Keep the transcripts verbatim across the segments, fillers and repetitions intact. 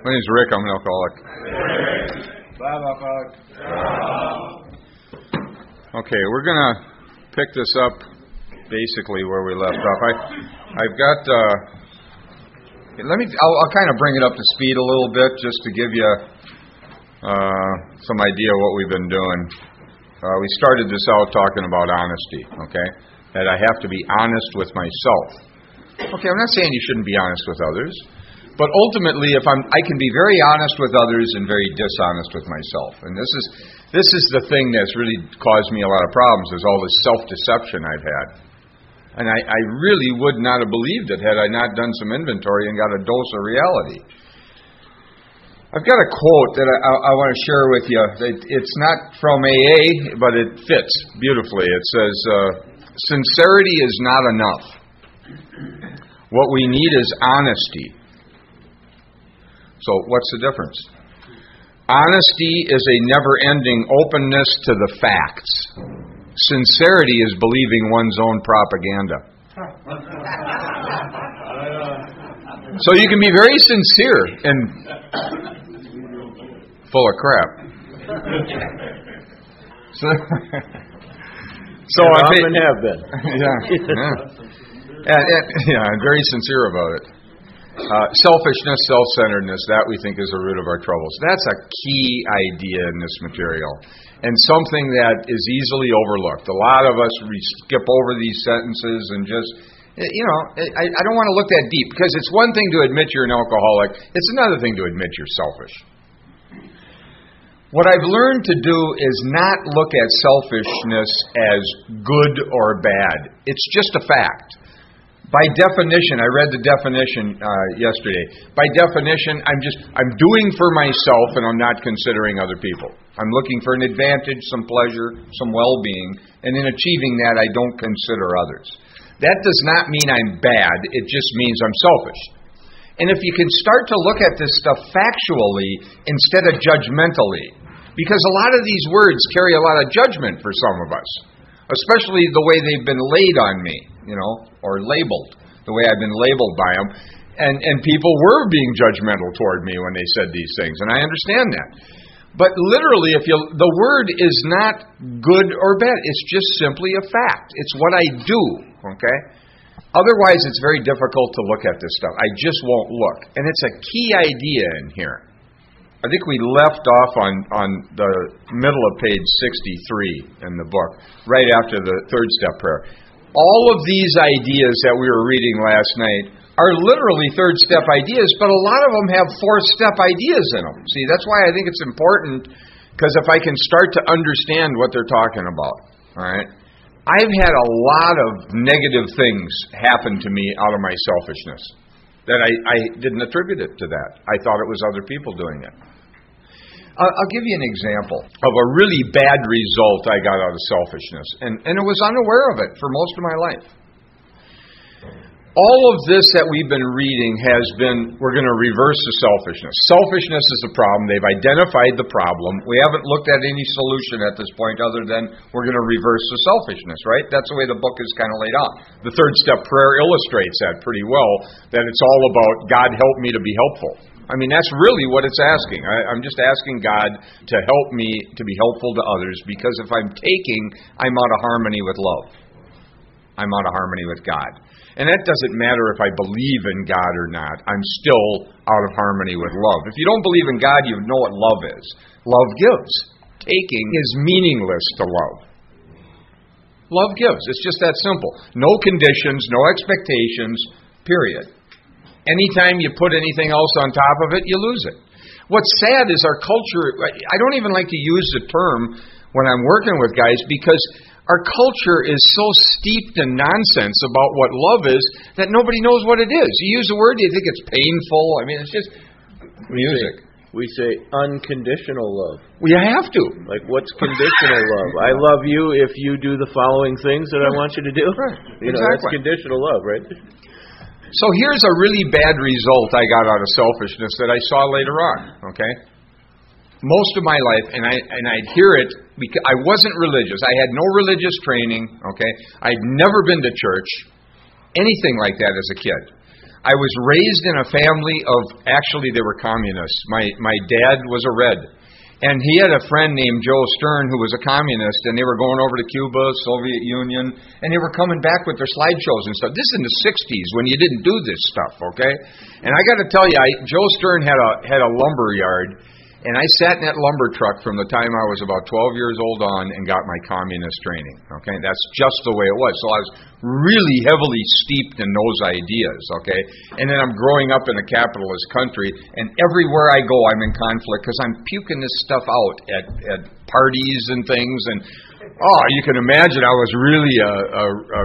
My name's Rick. I'm an alcoholic. Bob, alcoholic. Okay, we're going to pick this up basically where we left off. I, I've got, uh, let me, I'll, I'll kind of bring it up to speed a little bit just to give you uh, some idea of what we've been doing. Uh, we started this out talking about honesty, okay? That I have to be honest with myself. Okay, I'm not saying you shouldn't be honest with others, but ultimately, if I'm, I can be very honest with others and very dishonest with myself. And this is this is the thing that's really caused me a lot of problems, is all this self-deception I've had. And I, I really would not have believed it had I not done some inventory and got a dose of reality. I've got a quote that I, I, I want to share with you. It, it's not from A A, but it fits beautifully. It says, uh, sincerity is not enough. What we need is honesty. So what's the difference? Honesty is a never-ending openness to the facts. Sincerity is believing one's own propaganda. So you can be very sincere and full of crap. So, so I often have been. Yeah, yeah. And, and, yeah, I'm very sincere about it. Uh, selfishness, self-centeredness, that we think is the root of our troubles. That's a key idea in this material, and something that is easily overlooked. A lot of us we skip over these sentences and just, you know, I, I don't want to look that deep, because it's one thing to admit you're an alcoholic. It's another thing to admit you're selfish. What I've learned to do is not look at selfishness as good or bad. It's just a fact. By definition, I read the definition uh, yesterday. By definition, I'm just I'm doing for myself, and I'm not considering other people. I'm looking for an advantage, some pleasure, some well-being, and in achieving that, I don't consider others. That does not mean I'm bad. It just means I'm selfish. And if you can start to look at this stuff factually instead of judgmentally, because a lot of these words carry a lot of judgment for some of us, especially the way they've been laid on me, you know, or labeled, the way I've been labeled by them. And, and people were being judgmental toward me when they said these things, and I understand that. But literally, if you, the word is not good or bad. It's just simply a fact. It's what I do, okay? Otherwise, it's very difficult to look at this stuff. I just won't look. And it's a key idea in here. I think we left off on, on the middle of page sixty-three in the book, right after the third step prayer. All of these ideas that we were reading last night are literally third step ideas, but a lot of them have fourth step ideas in them. See, that's why I think it's important, because if I can start to understand what they're talking about, all right? I've had a lot of negative things happen to me out of my selfishness that I, I didn't attribute it to that. I thought it was other people doing it. I'll give you an example of a really bad result I got out of selfishness, and, and I was unaware of it for most of my life. All of this that we've been reading has been, we're going to reverse the selfishness. Selfishness is the problem. They've identified the problem. We haven't looked at any solution at this point other than we're going to reverse the selfishness, right? That's the way the book is kind of laid out. The third step prayer illustrates that pretty well, that it's all about God help me to be helpful. I mean, that's really what it's asking. I, I'm just asking God to help me to be helpful to others, because if I'm taking, I'm out of harmony with love. I'm out of harmony with God. And that doesn't matter if I believe in God or not. I'm still out of harmony with love. If you don't believe in God, you know what love is. Love gives. Taking is meaningless to love. Love gives. It's just that simple. No conditions, no expectations, period. Anytime you put anything else on top of it, you lose it. What's sad is our culture, I don't even like to use the term when I'm working with guys, because our culture is so steeped in nonsense about what love is that nobody knows what it is. You use the word, you think it's painful. I mean, it's just music. We say unconditional love. Well, you have to. Like, what's conditional love? I love you if you do the following things that I want you to do. Right. You know, exactly. That's conditional love, right? So here's a really bad result I got out of selfishness that I saw later on, okay? Most of my life, and, I, and I'd hear it, because I wasn't religious. I had no religious training, okay? I'd never been to church, anything like that as a kid. I was raised in a family of, actually they were communists. My my dad was a Red. And he had a friend named Joe Stern who was a communist, and they were going over to Cuba, Soviet Union, and they were coming back with their slideshows and stuff. This is in the sixties when you didn't do this stuff, okay? And I got to tell you, I, Joe Stern had a had a lumber yard, and I sat in that lumber truck from the time I was about twelve years old on and got my communist training, okay? That's just the way it was. So I was really heavily steeped in those ideas, okay? And then I'm growing up in a capitalist country, and everywhere I go I'm in conflict because I'm puking this stuff out at, at parties and things. And, oh, you can imagine I was really a, a, a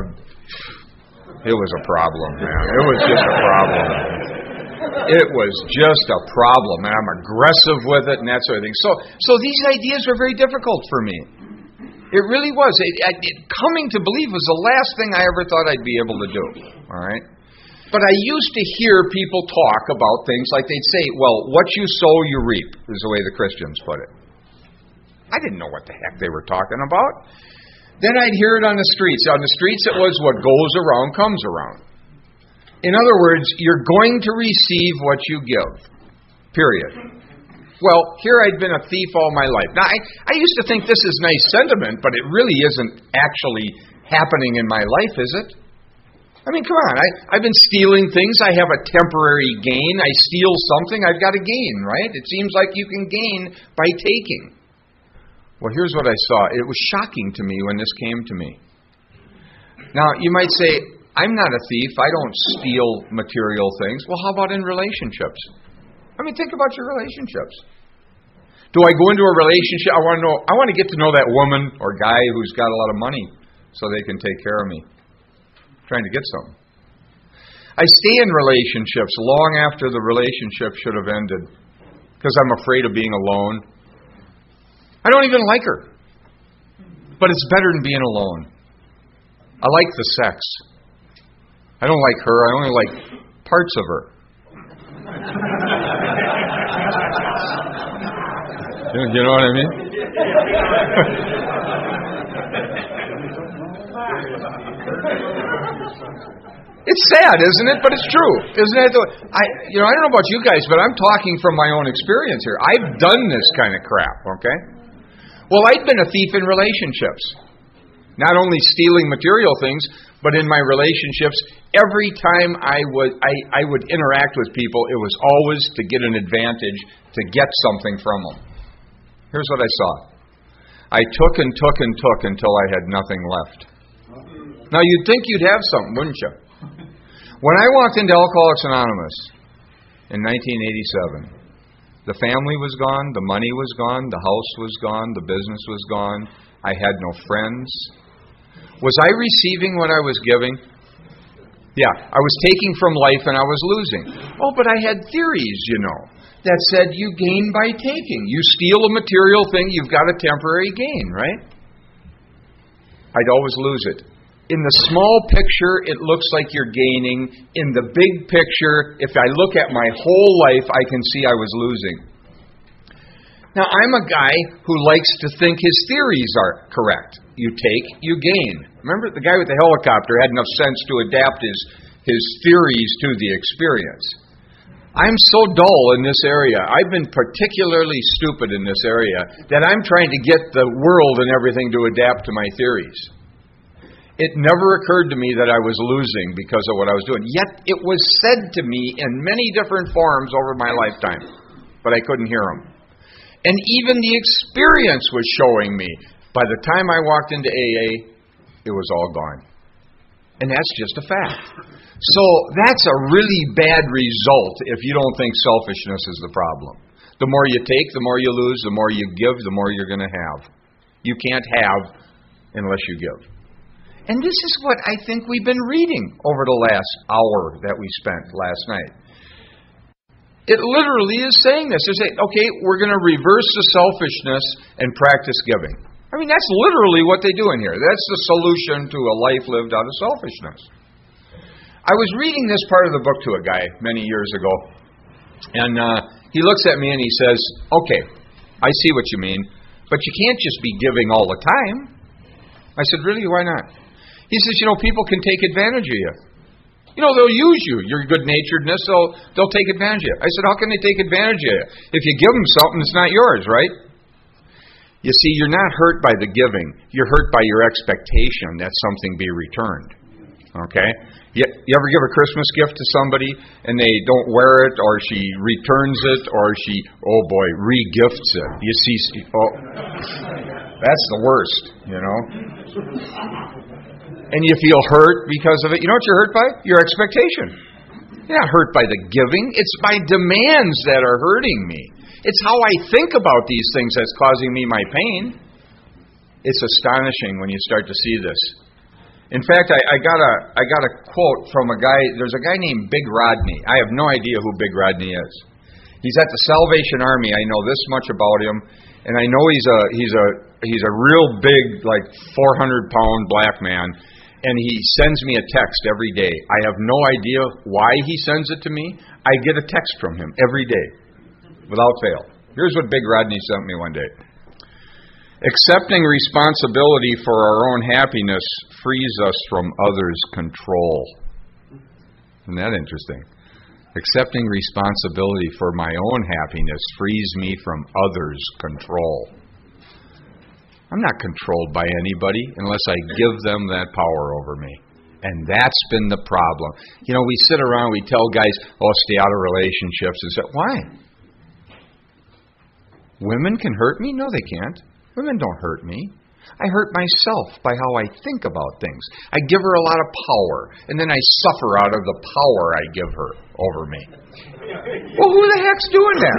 it was a problem, man. It was just a problem. It was just a problem, and I'm aggressive with it and that sort of thing. So, so these ideas were very difficult for me. It really was. It, it, coming to believe was the last thing I ever thought I'd be able to do. All right, but I used to hear people talk about things like they'd say, "Well, what you sow, you reap," is the way the Christians put it. I didn't know what the heck they were talking about. Then I'd hear it on the streets. On the streets, it was what goes around comes around. In other words, you're going to receive what you give, period. Well, here I'd been a thief all my life. Now, I, I used to think this is nice sentiment, but it really isn't actually happening in my life, is it? I mean, come on. I, I've been stealing things. I have a temporary gain. I steal something. I've got a gain, right? It seems like you can gain by taking. Well, here's what I saw. It was shocking to me when this came to me. Now, you might say, I'm not a thief. I don't steal material things. Well, how about in relationships? I mean, think about your relationships. Do I go into a relationship? I want to know. I want to get to know that woman or guy who's got a lot of money so they can take care of me. I'm trying to get something. I stay in relationships long after the relationship should have ended because I'm afraid of being alone. I don't even like her, but it's better than being alone. I like the sex. I don't like her. I only like parts of her. You know what I mean? It's sad, isn't it? But it's true, isn't it? I, you know, I don't know about you guys, but I'm talking from my own experience here. I've done this kind of crap. Okay. Well, I'd been a thief in relationships. Not only stealing material things, but in my relationships, every time I would I, I would interact with people, it was always to get an advantage, to get something from them. Here's what I saw. I took and took and took until I had nothing left. Now, you'd think you'd have something, wouldn't you? When I walked into Alcoholics Anonymous in nineteen eighty-seven, the family was gone, the money was gone, the house was gone, the business was gone. I had no friends. Was I receiving what I was giving? Yeah, I was taking from life and I was losing. Oh, but I had theories, you know, that said you gain by taking. You steal a material thing, you've got a temporary gain, right? I'd always lose it. In the small picture, it looks like you're gaining. In the big picture, if I look at my whole life, I can see I was losing. Now, I'm a guy who likes to think his theories are correct. You take, you gain. Remember, the guy with the helicopter had enough sense to adapt his, his theories to the experience. I'm so dull in this area. I've been particularly stupid in this area that I'm trying to get the world and everything to adapt to my theories. It never occurred to me that I was losing because of what I was doing. Yet it was said to me in many different forms over my lifetime, but I couldn't hear them. And even the experience was showing me, by the time I walked into A A, it was all gone. And that's just a fact. So that's a really bad result if you don't think selfishness is the problem. The more you take, the more you lose. The more you give, the more you're going to have. You can't have unless you give. And this is what I think we've been reading over the last hour that we spent last night. It literally is saying this. It's saying, okay, we're going to reverse the selfishness and practice giving. I mean, that's literally what they do in here. That's the solution to a life lived out of selfishness. I was reading this part of the book to a guy many years ago, and uh, he looks at me and he says, okay, I see what you mean, but you can't just be giving all the time. I said, really, why not? He says, you know, people can take advantage of you. You know, they'll use you. Your good-naturedness, they'll, they'll take advantage of you. I said, how can they take advantage of you? If you give them something, it's not yours, right? You see, you're not hurt by the giving. You're hurt by your expectation that something be returned. Okay? You, you ever give a Christmas gift to somebody and they don't wear it, or she returns it, or she, oh boy, re-gifts it? You see, oh, that's the worst, you know? And you feel hurt because of it. You know what you're hurt by? Your expectation. You're not hurt by the giving. It's my demands that are hurting me. It's how I think about these things that's causing me my pain. It's astonishing when you start to see this. In fact, I, I got a I got a quote from a guy. There's a guy named Big Rodney. I have no idea who Big Rodney is. He's at the Salvation Army. I know this much about him, and I know he's a he's a he's a real big, like four hundred pound black man. And he sends me a text every day. I have no idea why he sends it to me. I get a text from him every day, without fail. Here's what Big Rodney sent me one day. Accepting responsibility for our own happiness frees us from others' control. Isn't that interesting? Accepting responsibility for my own happiness frees me from others' control. I'm not controlled by anybody unless I give them that power over me. And that's been the problem. You know, we sit around, we tell guys, oh, stay out of relationships. And say, why? Women can hurt me? No, they can't. Women don't hurt me. I hurt myself by how I think about things. I give her a lot of power, and then I suffer out of the power I give her over me. Well, who the heck's doing that?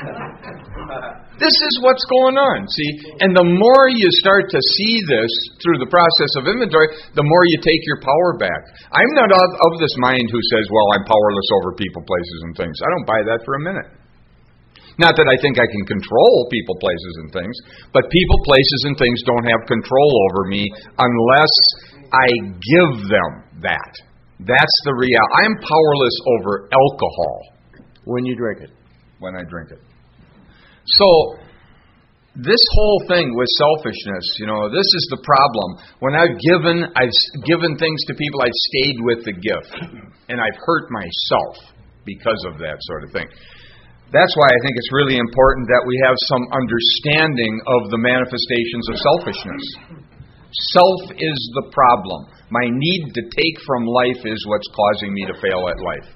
This is what's going on, see? And the more you start to see this through the process of inventory, the more you take your power back. I'm not of, of this mind who says, well, I'm powerless over people, places, and things. I don't buy that for a minute. Not that I think I can control people, places, and things, but people, places, and things don't have control over me unless I give them that. That's the reality. I'm powerless over alcohol. When you drink it. When I drink it. So, this whole thing with selfishness, you know, this is the problem. When I've given, I've given things to people, I've stayed with the gift. And I've hurt myself because of that sort of thing. That's why I think it's really important that we have some understanding of the manifestations of selfishness. Self is the problem. My need to take from life is what's causing me to fail at life.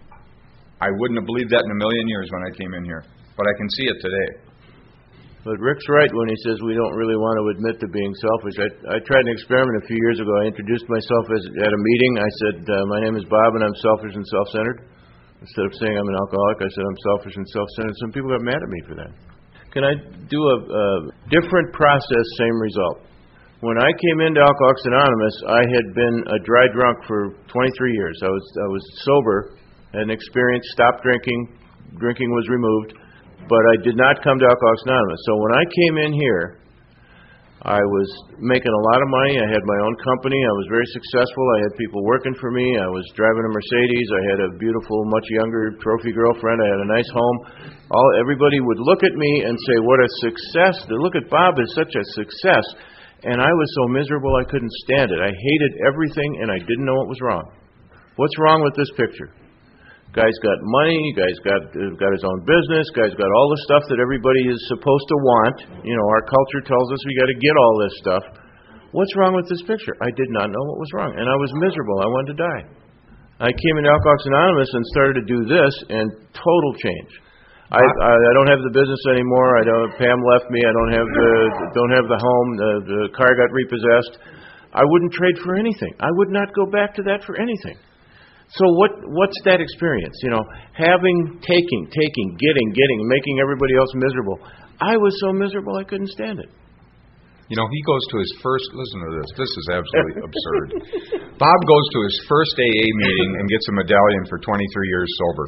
I wouldn't have believed that in a million years when I came in here, but I can see it today. But Rick's right when he says we don't really want to admit to being selfish. I, I tried an experiment a few years ago. I introduced myself as, at a meeting. I said, uh, my name is Bob and I'm selfish and self-centered. Instead of saying I'm an alcoholic, I said I'm selfish and self-centered. Some people got mad at me for that. Can I do a, a different process, same result? When I came into Alcoholics Anonymous, I had been a dry drunk for twenty-three years. I was I was sober, had an experience, stopped drinking, drinking was removed, but I did not come to Alcoholics Anonymous. So when I came in here, I was making a lot of money. I had my own company. I was very successful. I had people working for me. I was driving a Mercedes. I had a beautiful, much younger trophy girlfriend. I had a nice home. All everybody would look at me and say, what a success. Look at Bob, is such a success. And I was so miserable I couldn't stand it. I hated everything and I didn't know what was wrong. What's wrong with this picture? Guy's got money, guy's got uh, got his own business, guy's got all the stuff that everybody is supposed to want. You know, our culture tells us we got to get all this stuff. What's wrong with this picture? I did not know what was wrong, and I was miserable. I wanted to die. I came into Alcoholics Anonymous and started to do this, and total change. I, I I don't have the business anymore. I don't. Pam left me. I don't have the don't have the home. The, the car got repossessed. I wouldn't trade for anything. I would not go back to that for anything. So what? What's that experience? You know, having, taking, taking, getting, getting, making everybody else miserable. I was so miserable I couldn't stand it. You know, he goes to his first, listen to this, this is absolutely absurd. Bob goes to his first A A meeting and gets a medallion for twenty-three years sober.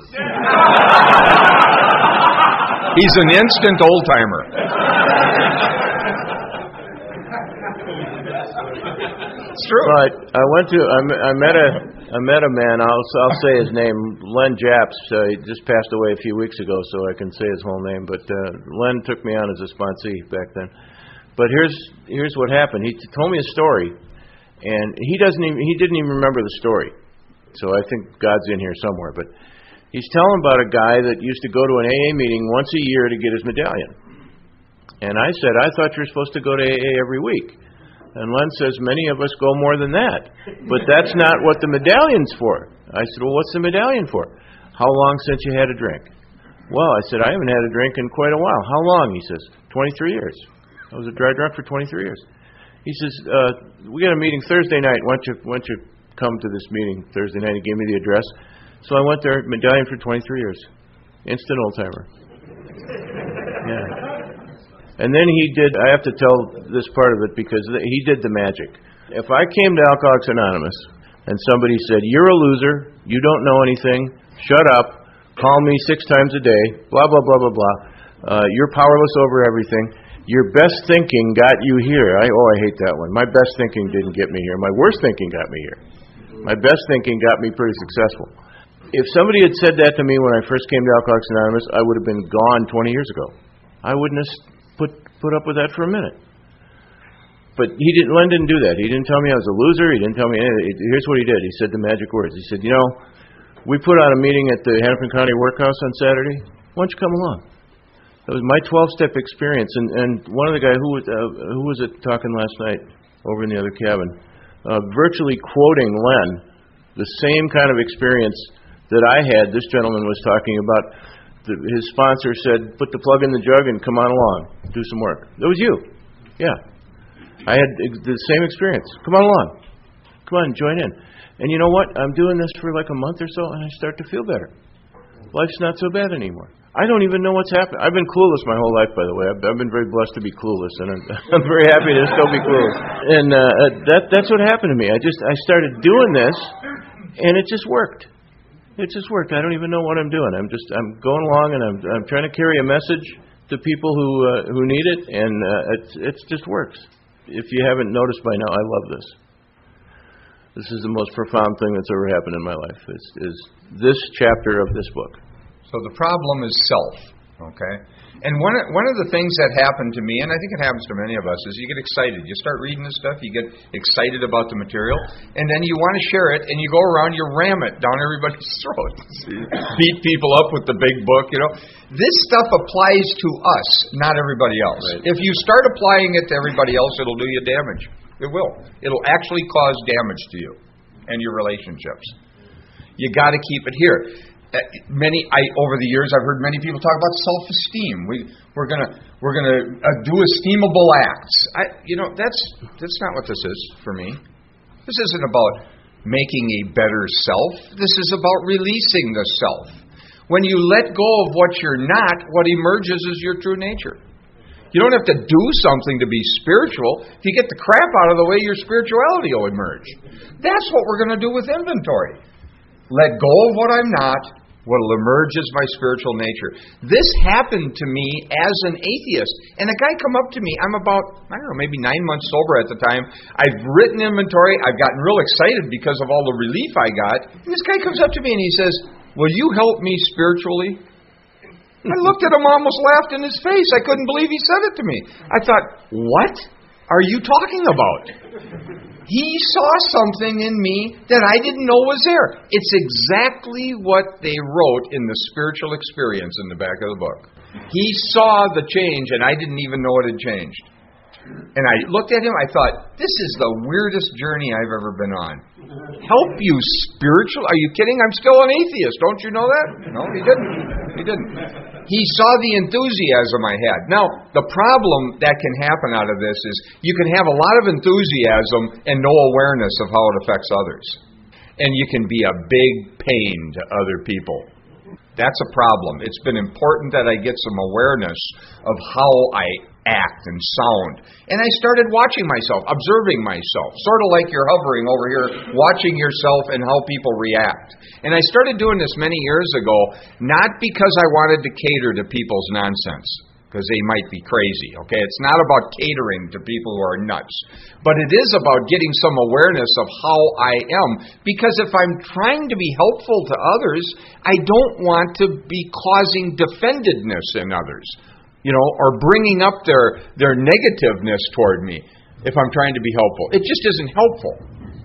He's an instant old-timer. It's true. But I went to, I, I met a, I met a man, I'll, I'll say his name, Len Japs. Uh, he just passed away a few weeks ago, so I can say his whole name. But uh, Len took me on as a sponsee back then. But here's here's what happened. He t- told me a story, and he doesn't even he didn't even remember the story. So I think God's in here somewhere. But he's telling about a guy that used to go to an A A meeting once a year to get his medallion. And I said, I thought you were supposed to go to A A every week. And Len says, many of us go more than that. But that's not what the medallion's for. I said, well, what's the medallion for? How long since you had a drink? Well, I said, I haven't had a drink in quite a while. How long? He says, twenty-three years. I was a dry drunk for twenty-three years. He says, uh, we got a meeting Thursday night. Why don't you, why don't you come to this meeting Thursday night? He gave me the address. So I went there, medallion for twenty-three years. Instant old-timer. Yeah. And then he did, I have to tell this part of it because he did the magic. If I came to Alcoholics Anonymous and somebody said, you're a loser, you don't know anything, shut up, call me six times a day, blah, blah, blah, blah, blah, uh, you're powerless over everything, your best thinking got you here. I, oh, I hate that one. My best thinking didn't get me here. My worst thinking got me here. My best thinking got me pretty successful. If somebody had said that to me when I first came to Alcoholics Anonymous, I would have been gone twenty years ago. I wouldn't have put put up with that for a minute. But he didn't. Len didn't do that. He didn't tell me I was a loser. He didn't tell me anything. Here's what he did. He said the magic words. He said, you know, we put on a meeting at the Hennepin County Workhouse on Saturday. Why don't you come along? That was my twelve-step experience. And, and one of the guys, who was, uh, who was it talking last night over in the other cabin, uh, virtually quoting Len, the same kind of experience that I had, this gentleman was talking about. The, his sponsor said, put the plug in the jug and come on along, do some work. That was you. Yeah. I had the same experience. Come on along. Come on, join in. And you know what? I'm doing this for like a month or so, and I start to feel better. Life's not so bad anymore. I don't even know what's happening. I've been clueless my whole life, by the way. I've, I've been very blessed to be clueless, and I'm, I'm very happy to still be clueless. And uh, that that's what happened to me. I just I started doing this, and it just worked. It just worked. I don't even know what I'm doing. I'm just I'm going along, and I'm I'm trying to carry a message to people who uh, who need it, and uh, it's it's just works. If you haven't noticed by now, I love this. This is the most profound thing that's ever happened in my life. Is is this chapter of this book. So the problem is self, okay? And one of, one of the things that happened to me, and I think it happens to many of us, is you get excited. You start reading this stuff, you get excited about the material, and then you want to share it, and you go around, you ram it down everybody's throat. Beat people up with the big book, you know. This stuff applies to us, not everybody else. Right. If you start applying it to everybody else, it'll do you damage. It will. It'll actually cause damage to you and your relationships. You got to keep it here. Uh, many, I over the years, I've heard many people talk about self-esteem. We we're gonna we're gonna uh, do esteemable acts. I, you know, that's that's not what this is for me. This isn't about making a better self. This is about releasing the self. When you let go of what you're not, what emerges is your true nature. You don't have to do something to be spiritual. If you get the crap out of the way, your spirituality will emerge. That's what we're going to do with inventory. Let go of what I'm not. What will emerge is my spiritual nature. This happened to me as an atheist. And a guy come up to me, I'm about, I don't know, maybe nine months sober at the time. I've written inventory. I've gotten real excited because of all the relief I got. And this guy comes up to me and he says, will you help me spiritually? I looked at him, almost laughed in his face. I couldn't believe he said it to me. I thought, what are you talking about? He saw something in me that I didn't know was there. It's exactly what they wrote in the spiritual experience in the back of the book. He saw the change, and I didn't even know it had changed. And I looked at him, I thought, this is the weirdest journey I've ever been on. Help you spiritual? Are you kidding? I'm still an atheist. Don't you know that? No, he didn't. He didn't. He saw the enthusiasm I had. Now, the problem that can happen out of this is you can have a lot of enthusiasm and no awareness of how it affects others. And you can be a big pain to other people. That's a problem. It's been important that I get some awareness of how I act and sound. And I started watching myself, observing myself, sort of like you're hovering over here, watching yourself and how people react. And I started doing this many years ago, not because I wanted to cater to people's nonsense, because they might be crazy, okay? It's not about catering to people who are nuts. But it is about getting some awareness of how I am. Because if I'm trying to be helpful to others, I don't want to be causing defendedness in others, you know, or bringing up their, their negativeness toward me if I'm trying to be helpful. It just isn't helpful.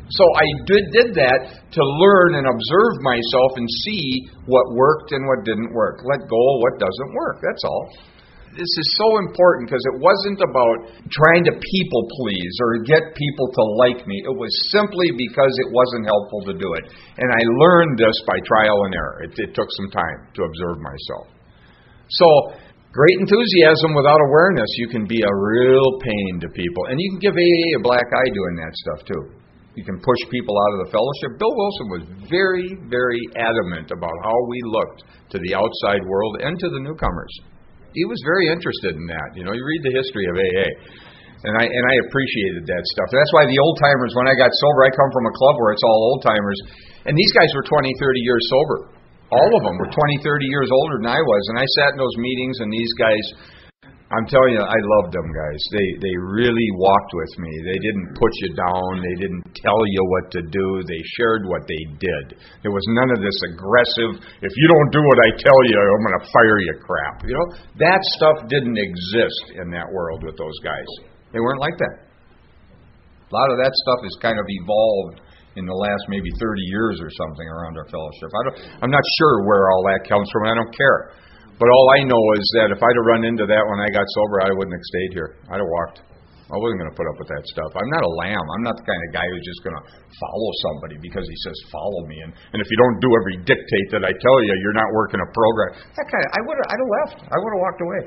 So I did, did that to learn and observe myself and see what worked and what didn't work. Let go of what doesn't work. That's all. This is so important because it wasn't about trying to people please or get people to like me. It was simply because it wasn't helpful to do it. And I learned this by trial and error. It, it took some time to observe myself. So, great enthusiasm without awareness, you can be a real pain to people. And you can give A A a black eye doing that stuff too. You can push people out of the fellowship. Bill Wilson was very, very adamant about how we looked to the outside world and to the newcomers. He was very interested in that. You know, you read the history of A A. And I and I appreciated that stuff. That's why the old-timers, when I got sober, I come from a club where it's all old-timers. And these guys were twenty, thirty years sober. All of them were twenty, thirty years older than I was. And I sat in those meetings, and these guys, I'm telling you, I loved them guys. They they really walked with me. They didn't put you down. They didn't tell you what to do. They shared what they did. There was none of this aggressive, if you don't do what I tell you, I'm going to fire you crap. You know, that stuff didn't exist in that world with those guys. They weren't like that. A lot of that stuff has kind of evolved in the last maybe thirty years or something around our fellowship. I don't, I'm not sure where all that comes from, and I don't care. But all I know is that if I'd have run into that when I got sober, I wouldn't have stayed here. I'd have walked. I wasn't going to put up with that stuff. I'm not a lamb. I'm not the kind of guy who's just going to follow somebody because he says follow me. And, and if you don't do every dictate that I tell you, you're not working a program. That kind of, I would have, I'd have left. I would have walked away.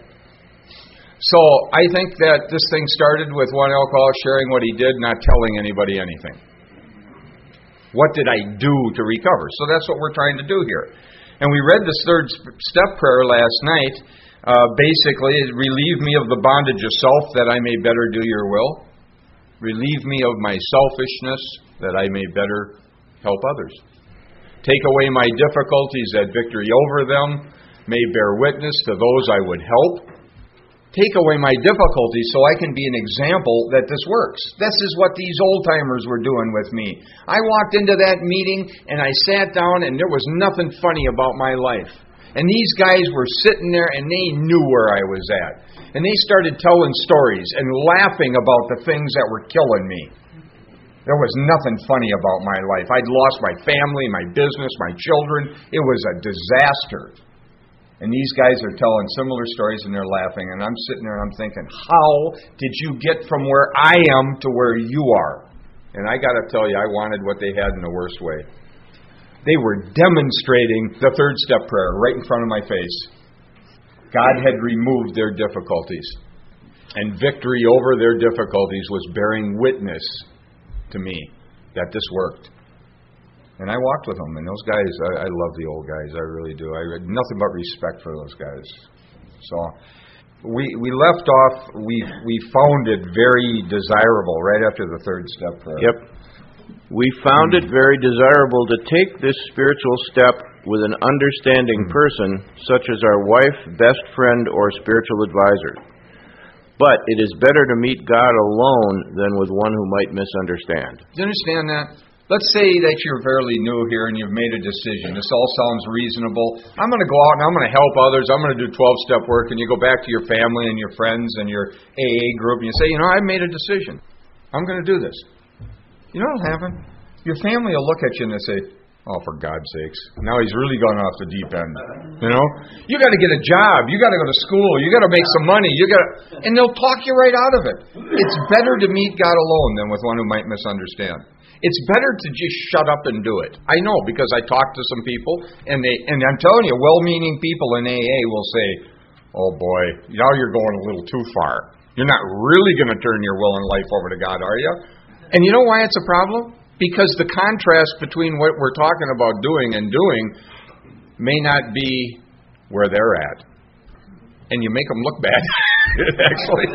So I think that this thing started with one alcoholic sharing what he did, not telling anybody anything. What did I do to recover? So that's what we're trying to do here. And we read this third step prayer last night. Uh, basically, relieve me of the bondage of self that I may better do your will. Relieve me of my selfishness that I may better help others. Take away my difficulties that victory over them may bear witness to those I would help. Take away my difficulties so I can be an example that this works. This is what these old-timers were doing with me. I walked into that meeting and I sat down and there was nothing funny about my life. And these guys were sitting there and they knew where I was at. And they started telling stories and laughing about the things that were killing me. There was nothing funny about my life. I'd lost my family, my business, my children. It was a disaster. And these guys are telling similar stories and they're laughing. And I'm sitting there and I'm thinking, how did you get from where I am to where you are? And I got to tell you, I wanted what they had in the worst way. They were demonstrating the third step prayer right in front of my face. God had removed their difficulties. And victory over their difficulties was bearing witness to me that this worked. And I walked with them, and those guys, I, I love the old guys, I really do. I had nothing but respect for those guys. So we we left off, we we found it very desirable right after the third step prayer. Yep. We found it very desirable to take this spiritual step with an understanding person, such as our wife, best friend, or spiritual advisor. But it is better to meet God alone than with one who might misunderstand. Do you understand that? Let's say that you're fairly new here and you've made a decision. This all sounds reasonable. I'm going to go out and I'm going to help others. I'm going to do twelve-step work. And you go back to your family and your friends and your A A group and you say, you know, I've made a decision. I'm going to do this. You know what'll happen? Your family will look at you and they say, oh, for God's sakes, now he's really gone off the deep end. You know? You got to get a job. You got to go to school. You got to make some money. You got to, and they'll talk you right out of it. It's better to meet God alone than with one who might misunderstand. It's better to just shut up and do it. I know, because I talked to some people, and they and I'm telling you, well-meaning people in A A will say, oh boy, now you're going a little too far. You're not really going to turn your will and life over to God, are you? And you know why it's a problem? Because the contrast between what we're talking about doing and doing may not be where they're at. And you make them look bad. It actually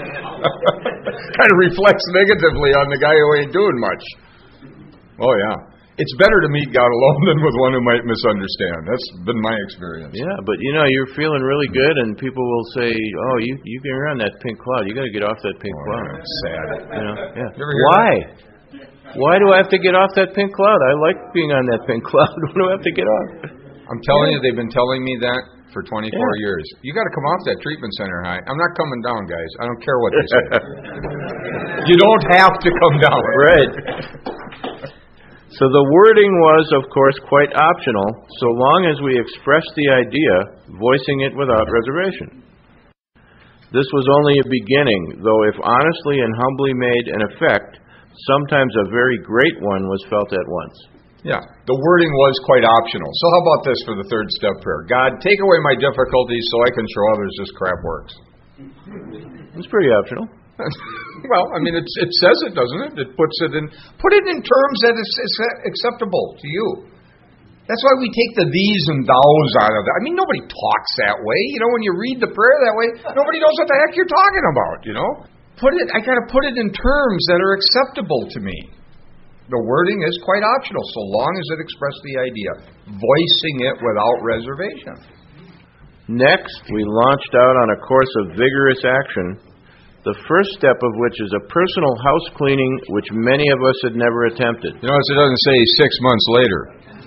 kind of reflects negatively on the guy who ain't doing much. Oh, yeah. It's better to meet God alone than with one who might misunderstand. That's been my experience. Yeah, but you know, you're feeling really good, and people will say, oh, you, you can run that pink cloud. You got to get off that pink oh, cloud. That's sad. You know, yeah. You Why? That? Why do I have to get off that pink cloud? I like being on that pink cloud. Why do I have to get off? I'm telling yeah. you, they've been telling me that for twenty-four yeah. years. You got to come off that treatment center high. I'm not coming down, guys. I don't care what they say. You don't have to come down. Right. So the wording was, of course, quite optional, so long as we expressed the idea, voicing it without reservation. This was only a beginning, though if honestly and humbly made an effect, sometimes a very great one was felt at once. Yeah, the wording was quite optional. So how about this for the third step prayer? God, take away my difficulties so I can show others this crap works. It's pretty optional. Well, I mean, it's, it says it, doesn't it? It puts it in, put it in terms that is, is acceptable to you. That's why we take the these and thous out of it. I mean, nobody talks that way. You know, when you read the prayer that way, nobody knows what the heck you're talking about, you know? Put it, I got to put it in terms that are acceptable to me. The wording is quite optional, so long as it expresses the idea, voicing it without reservation. Next, we launched out on a course of vigorous action, the first step of which is a personal house cleaning which many of us had never attempted. You notice it doesn't say six months later.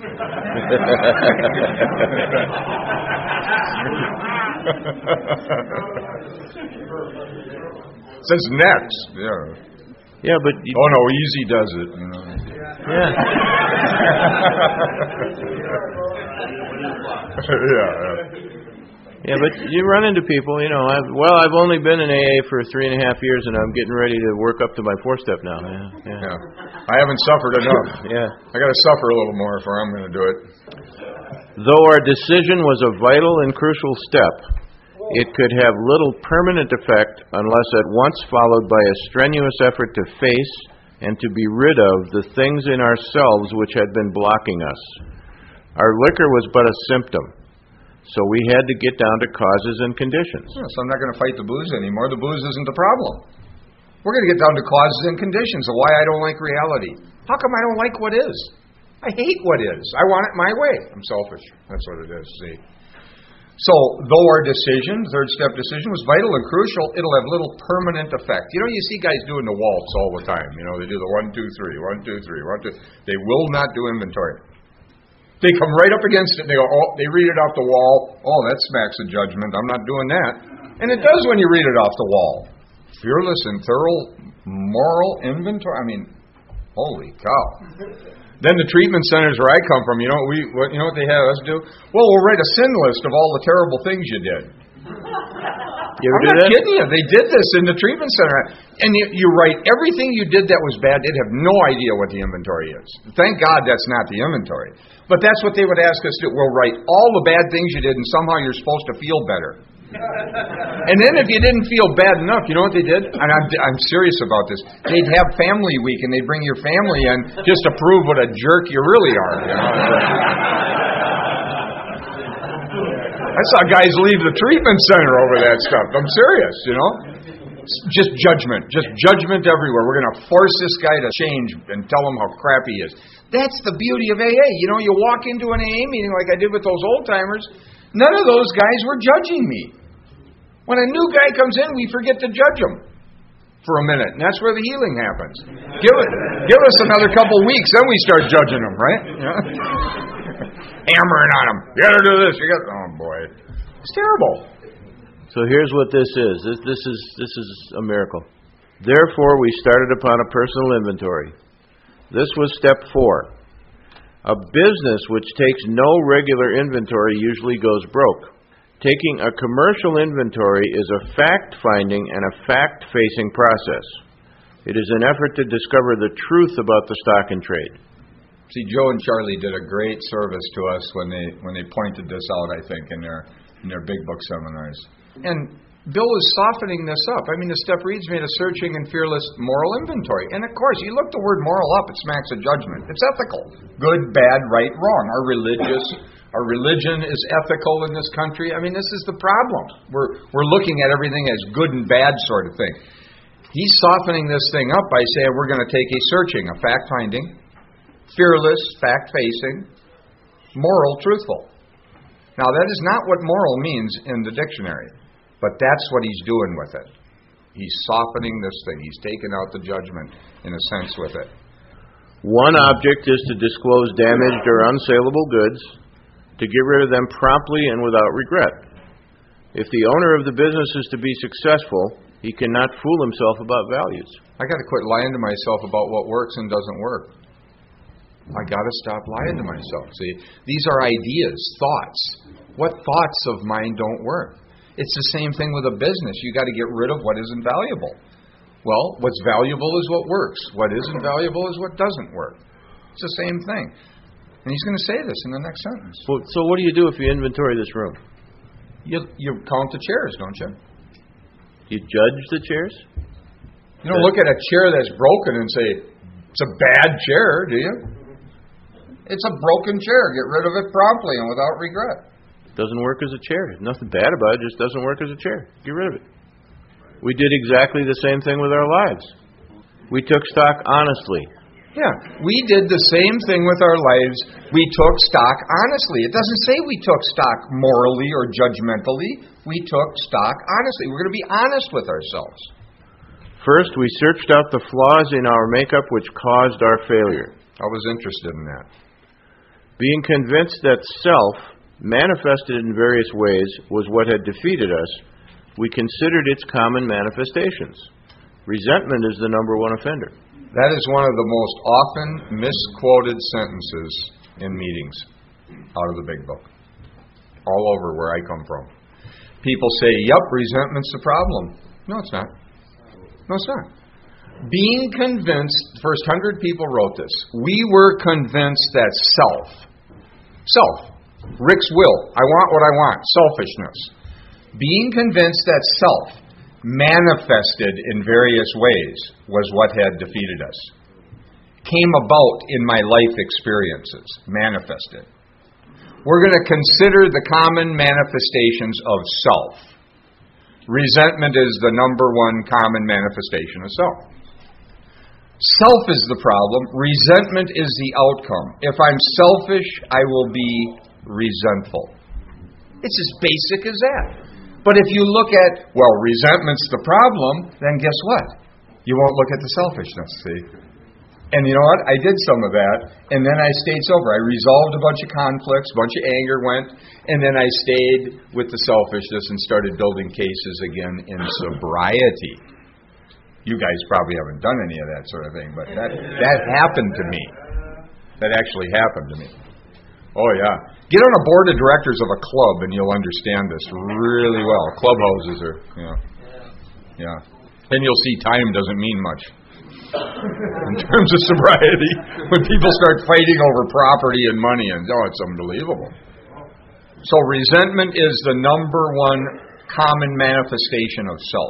It says next. Yeah. Yeah, but you, oh no, easy does it. You know. Yeah. yeah. yeah. Yeah, but you run into people, you know, I've, well, I've only been in A A for three and a half years, and I'm getting ready to work up to my four-step now. Yeah, yeah. yeah. I haven't suffered enough. yeah. I got to suffer a little more if I'm going to do it. Though our decision was a vital and crucial step, it could have little permanent effect unless at once followed by a strenuous effort to face and to be rid of the things in ourselves which had been blocking us. Our liquor was but a symptom. So we had to get down to causes and conditions. Yeah, so I'm not going to fight the booze anymore. The booze isn't the problem. We're going to get down to causes and conditions of why I don't like reality. How come I don't like what is? I hate what is. I want it my way. I'm selfish. That's what it is, see. So, though our decision, third step decision, was vital and crucial, it'll have little permanent effect. You know, you see guys doing the waltz all the time. You know, they do the one, two, three, one, two, three, one, two. They will not do inventory. They come right up against it and they go, oh, they read it off the wall. Oh, that smacks of judgment. I'm not doing that. And it does when you read it off the wall. Fearless and thorough moral inventory. I mean, holy cow. Then the treatment centers where I come from, you know what we, what, you know what they have us do? Well, we'll write a sin list of all the terrible things you did. You ever I'm do not that? kidding you. They did this in the treatment center. And you, you write everything you did that was bad. They'd have no idea what the inventory is. Thank God that's not the inventory. But that's what they would ask us to do. We'll write all the bad things you did, and somehow you're supposed to feel better. And then if you didn't feel bad enough, you know what they did? And I'm, I'm serious about this. They'd have family week, and they'd bring your family in just to prove what a jerk you really are. You know? I saw guys leave the treatment center over that stuff. I'm serious, you know? Just judgment. Just judgment everywhere. We're going to force this guy to change and tell him how crap he is. That's the beauty of A A. You know, you walk into an A A meeting like I did with those old-timers, none of those guys were judging me. When a new guy comes in, we forget to judge him for a minute, and that's where the healing happens. Give it, give us another couple weeks, then we start judging them, right? Yeah. Hammering on them. You got to do this. You got. Oh boy, it's terrible. So here's what this is. This, this is this is a miracle. Therefore, we started upon a personal inventory. This was step four. A business which takes no regular inventory usually goes broke. Taking a commercial inventory is a fact-finding and a fact-facing process. It is an effort to discover the truth about the stock and trade. See, Joe and Charlie did a great service to us when they when they pointed this out, I think, in their in their big book seminars. And Bill is softening this up. I mean, the step reads made a searching and fearless moral inventory. And of course, you look the word moral up, it smacks of judgment. It's ethical. Good, bad, right, wrong. Our religious, our religion is ethical in this country. I mean, this is the problem. We're we're looking at everything as good and bad sort of thing. He's softening this thing up by saying we're going to take a searching, a fact-finding, fearless, fact-facing, moral, truthful. Now, that is not what moral means in the dictionary. But that's what he's doing with it. He's softening this thing. He's taking out the judgment, in a sense, with it. One object is to disclose damaged or unsaleable goods, to get rid of them promptly and without regret. If the owner of the business is to be successful, he cannot fool himself about values. I got to quit lying to myself about what works and doesn't work. I got to stop lying to myself. See, these are ideas, thoughts. What thoughts of mine don't work? It's the same thing with a business. You got to get rid of what isn't valuable. Well, what's valuable is what works. What isn't valuable is what doesn't work. It's the same thing. And he's going to say this in the next sentence. Well, so what do you do if you inventory this room? You, you count the chairs, don't you? You judge the chairs? You don't look at a chair that's broken and say, it's a bad chair, do you? It's a broken chair. Get rid of it promptly and without regret. Doesn't work as a chair. There's nothing bad about it. It just doesn't work as a chair. Get rid of it. We did exactly the same thing with our lives. We took stock honestly. Yeah, we did the same thing with our lives. We took stock honestly. It doesn't say we took stock morally or judgmentally. We took stock honestly. We're going to be honest with ourselves. First, we searched out the flaws in our makeup which caused our failure. I was interested in that. Being convinced that self, manifested in various ways, was what had defeated us, we considered its common manifestations. Resentment is the number one offender. That is one of the most often misquoted sentences in meetings out of the big book. All over where I come from. People say, yep, resentment's the problem. No, it's not. No, it's not. Being convinced, the first hundred people wrote this, we were convinced that self, self, Rick's will, I want what I want, selfishness. Being convinced that self manifested in various ways was what had defeated us. Came about in my life experiences, manifested. We're going to consider the common manifestations of self. Resentment is the number one common manifestation of self. Self is the problem. Resentment is the outcome. If I'm selfish, I will be resentful. It's as basic as that. But if you look at, well, resentment's the problem, then guess what? You won't look at the selfishness, see? And you know what? I did some of that, and then I stayed sober. I resolved a bunch of conflicts, a bunch of anger went, and then I stayed with the selfishness and started building cases again in sobriety. You guys probably haven't done any of that sort of thing, but that, that happened to me. That actually happened to me. Oh, yeah. Get on a board of directors of a club, and you'll understand this really well. Clubhouses are, yeah. Yeah. And you'll see time doesn't mean much in terms of sobriety. When people start fighting over property and money, and oh, it's unbelievable. So resentment is the number one common manifestation of self.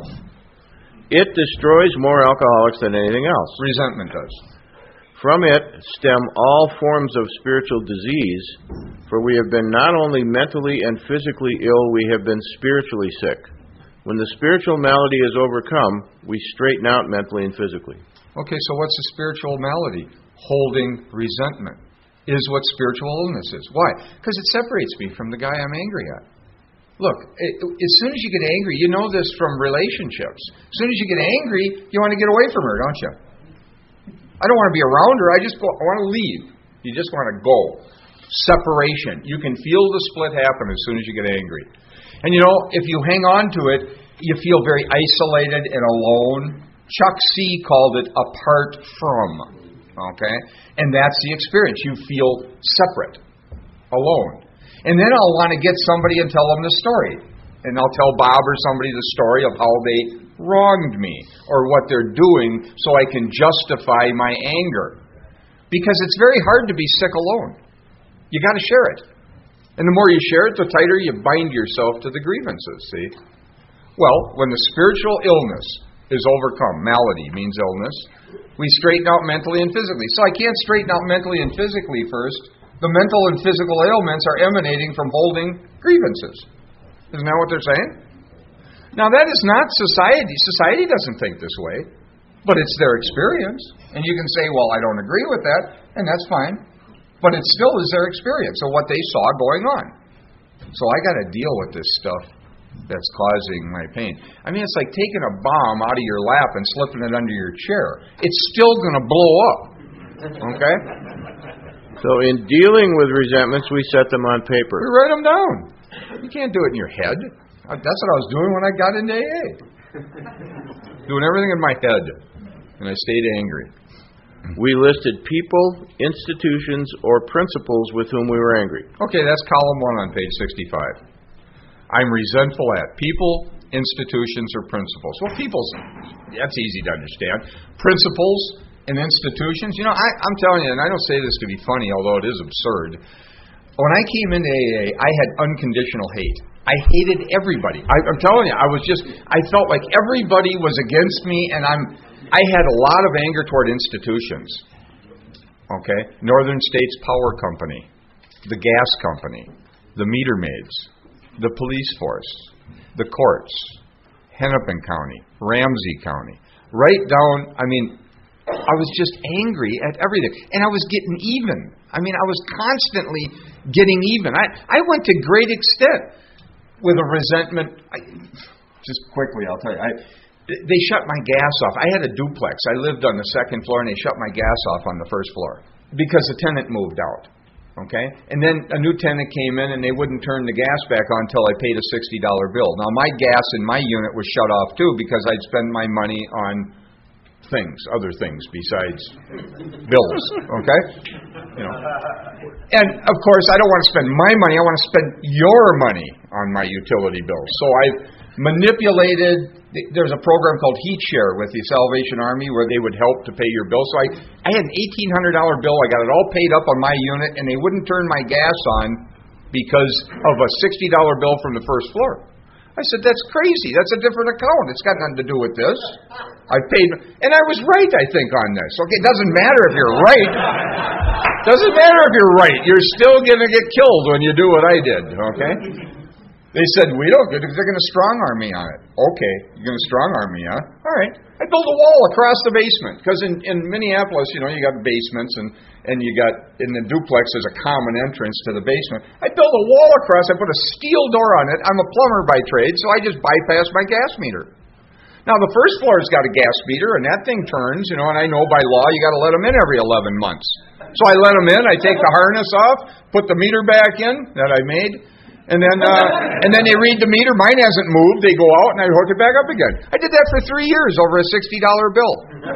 It destroys more alcoholics than anything else. Resentment does. From it stem all forms of spiritual disease, for we have been not only mentally and physically ill, we have been spiritually sick. When the spiritual malady is overcome, we straighten out mentally and physically. Okay, so what's a spiritual malady? Holding resentment is what spiritual illness is. Why? Because it separates me from the guy I'm angry at. Look, it, as soon as you get angry, you know this from relationships. As soon as you get angry, you want to get away from her, don't you? I don't want to be around her. I just go, I want to leave. You just want to go. Separation. You can feel the split happen as soon as you get angry. And you know, if you hang on to it, you feel very isolated and alone. Chuck C. called it apart from. Okay? And that's the experience. You feel separate, alone. And then I'll want to get somebody and tell them the story. And I'll tell Bob or somebody the story of how they wronged me or what they're doing so I can justify my anger. Because it's very hard to be sick alone. You got to share it. And the more you share it, the tighter you bind yourself to the grievances, see? Well, when the spiritual illness is overcome, malady means illness, we straighten out mentally and physically. So I can't straighten out mentally and physically first. The mental and physical ailments are emanating from holding grievances. Isn't that what they're saying? Now, that is not society. Society doesn't think this way, but it's their experience. And you can say, well, I don't agree with that, and that's fine. But it still is their experience of what they saw going on. So I got to deal with this stuff that's causing my pain. I mean, it's like taking a bomb out of your lap and slipping it under your chair. It's still going to blow up. Okay? So in dealing with resentments, we set them on paper. We write them down. You can't do it in your head. That's what I was doing when I got into A A. Doing everything in my head. And I stayed angry. We listed people, institutions, or principles with whom we were angry. Okay, that's column one on page sixty-five. I'm resentful at people, institutions, or principles. Well, people's, that's easy to understand. Principles and institutions, you know, I, I'm telling you, and I don't say this to be funny, although it is absurd. When I came into A A, I had unconditional hate. I hated everybody. I, I'm telling you, I was just, I felt like everybody was against me, and I'm, I had a lot of anger toward institutions. Okay? Northern States Power Company, the gas company, the meter maids, the police force, the courts, Hennepin County, Ramsey County, right down, I mean, I was just angry at everything. And I was getting even. I mean, I was constantly getting even. I, I went to great extent with a resentment. I, just quickly, I'll tell you. I, they shut my gas off. I had a duplex. I lived on the second floor, and they shut my gas off on the first floor because the tenant moved out. Okay? And then a new tenant came in, and they wouldn't turn the gas back on until I paid a sixty dollar bill. Now, my gas in my unit was shut off, too, because I'd spend my money on things, other things besides bills, okay? You know. And, of course, I don't want to spend my money. I want to spend your money on my utility bills. So I've manipulated. There's a program called Heat Share with the Salvation Army where they would help to pay your bill. So I, I had an eighteen hundred dollar bill. I got it all paid up on my unit, and they wouldn't turn my gas on because of a sixty dollar bill from the first floor. I said, that's crazy. That's a different account. It's got nothing to do with this. I paid, and I was right, I think, on this. Okay, it doesn't matter if you're right. Doesn't matter if you're right. You're still going to get killed when you do what I did, okay? They said, we don't, they're going to strong-arm me on it. Okay, you're going to strong-arm me, huh? All right. I built a wall across the basement, because in, in Minneapolis, you know, you got basements, and, and you got, in the duplex, there's a common entrance to the basement. I built a wall across, I put a steel door on it. I'm a plumber by trade, so I just bypassed my gas meter. Now, the first floor's got a gas meter, and that thing turns, you know, and I know by law you got to let them in every eleven months. So I let them in, I take the harness off, put the meter back in that I made, and then uh, and then they read the meter. Mine hasn't moved. They go out, and I hook it back up again. I did that for three years over a sixty dollar bill.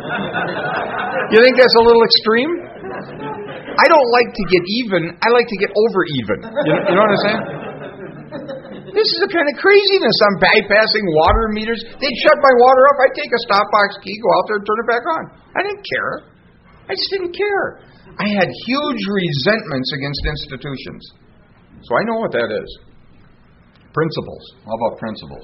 You think that's a little extreme? I don't like to get even. I like to get over even. You know, you know what I'm saying? This is the kind of craziness. I'm bypassing water meters. They'd shut my water up. I'd take a stopbox key, go out there, and turn it back on. I didn't care. I just didn't care. I had huge resentments against institutions. So I know what that is. Principles. How about principles?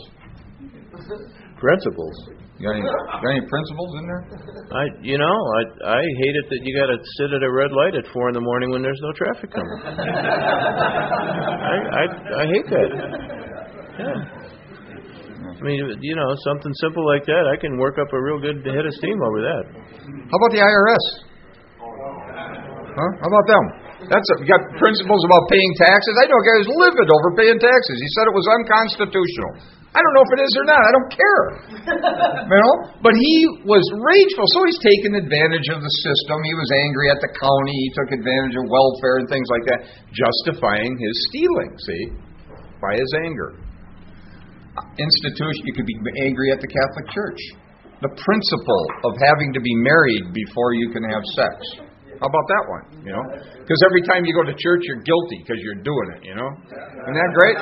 Principles. You got any, got any principles in there? I, you know, I, I hate it that you got to sit at a red light at four in the morning when there's no traffic coming. I, I, I hate that. Yeah. I mean, you know, something simple like that, I can work up a real good head of steam over that. How about the I R S? Huh? How about them? That's a, you got principles about paying taxes. I know a guy who's livid over paying taxes. He said it was unconstitutional. I don't know if it is or not. I don't care. You know? But he was rageful, so he's taken advantage of the system. He was angry at the county. He took advantage of welfare and things like that, justifying his stealing, see, by his anger. Institution, you could be angry at the Catholic Church. The principle of having to be married before you can have sex. How about that one? You know, because every time you go to church, you're guilty because you're doing it. You know, isn't that great?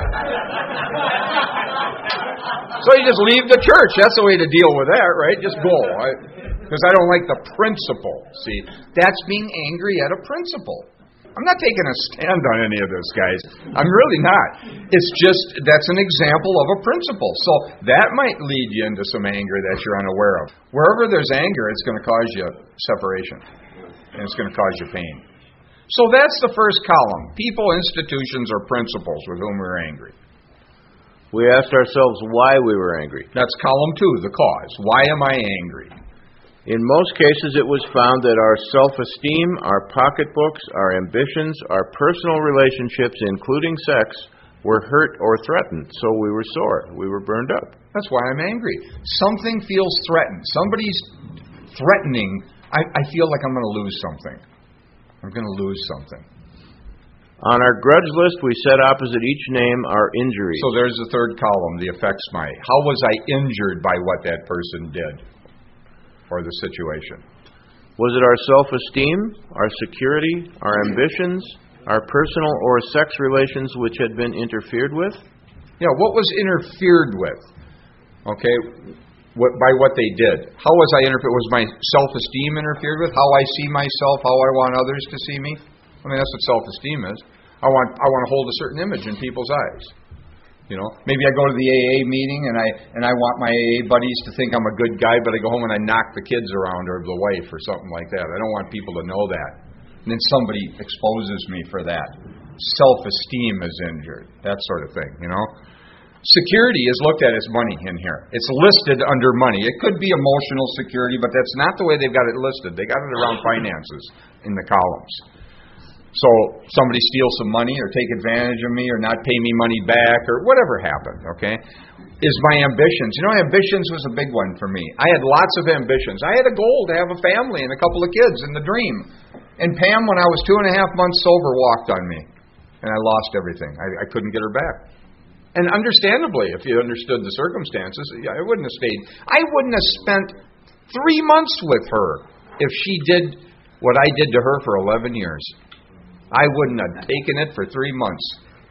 So you just leave the church. That's the way to deal with that, right? Just go. Because I, I don't like the principle. See, that's being angry at a principle. I'm not taking a stand on any of this, guys. I'm really not. It's just, that's an example of a principle. So that might lead you into some anger that you're unaware of. Wherever there's anger, it's going to cause you separation. And it's going to cause you pain. So that's the first column. People, institutions, or principles with whom we're angry. We asked ourselves why we were angry. That's column two, the cause. Why am I angry? In most cases, it was found that our self-esteem, our pocketbooks, our ambitions, our personal relationships, including sex, were hurt or threatened. So we were sore. We were burned up. That's why I'm angry. Something feels threatened. Somebody's threatening. I, I feel like I'm going to lose something. I'm going to lose something. On our grudge list, we set opposite each name our injuries. So there's the third column, the effects my. How was I injured by what that person did or the situation? Was it our self-esteem, our security, our ambitions, our personal or sex relations which had been interfered with? Yeah, what was interfered with? Okay, what, by what they did. How was I interfered? Was my self-esteem interfered with? How I see myself, how I want others to see me? I mean, that's what self-esteem is. I want I want to hold a certain image in people's eyes. You know, maybe I go to the A A meeting and I and I want my A A buddies to think I'm a good guy, but I go home and I knock the kids around or the wife or something like that. I don't want people to know that. And then somebody exposes me for that. Self-esteem is injured. That sort of thing, you know. Security is looked at as money in here. It's listed under money. It could be emotional security, but that's not the way they've got it listed. They got it around finances in the columns. So somebody steals some money or take advantage of me or not pay me money back or whatever happened, okay, is my ambitions. You know, ambitions was a big one for me. I had lots of ambitions. I had a goal to have a family and a couple of kids and the dream. And Pam, when I was two and a half months sober, walked on me. And I lost everything. I, I couldn't get her back. And understandably, if you understood the circumstances, I wouldn't have stayed. I wouldn't have spent three months with her if she did what I did to her for eleven years. I wouldn't have taken it for three months.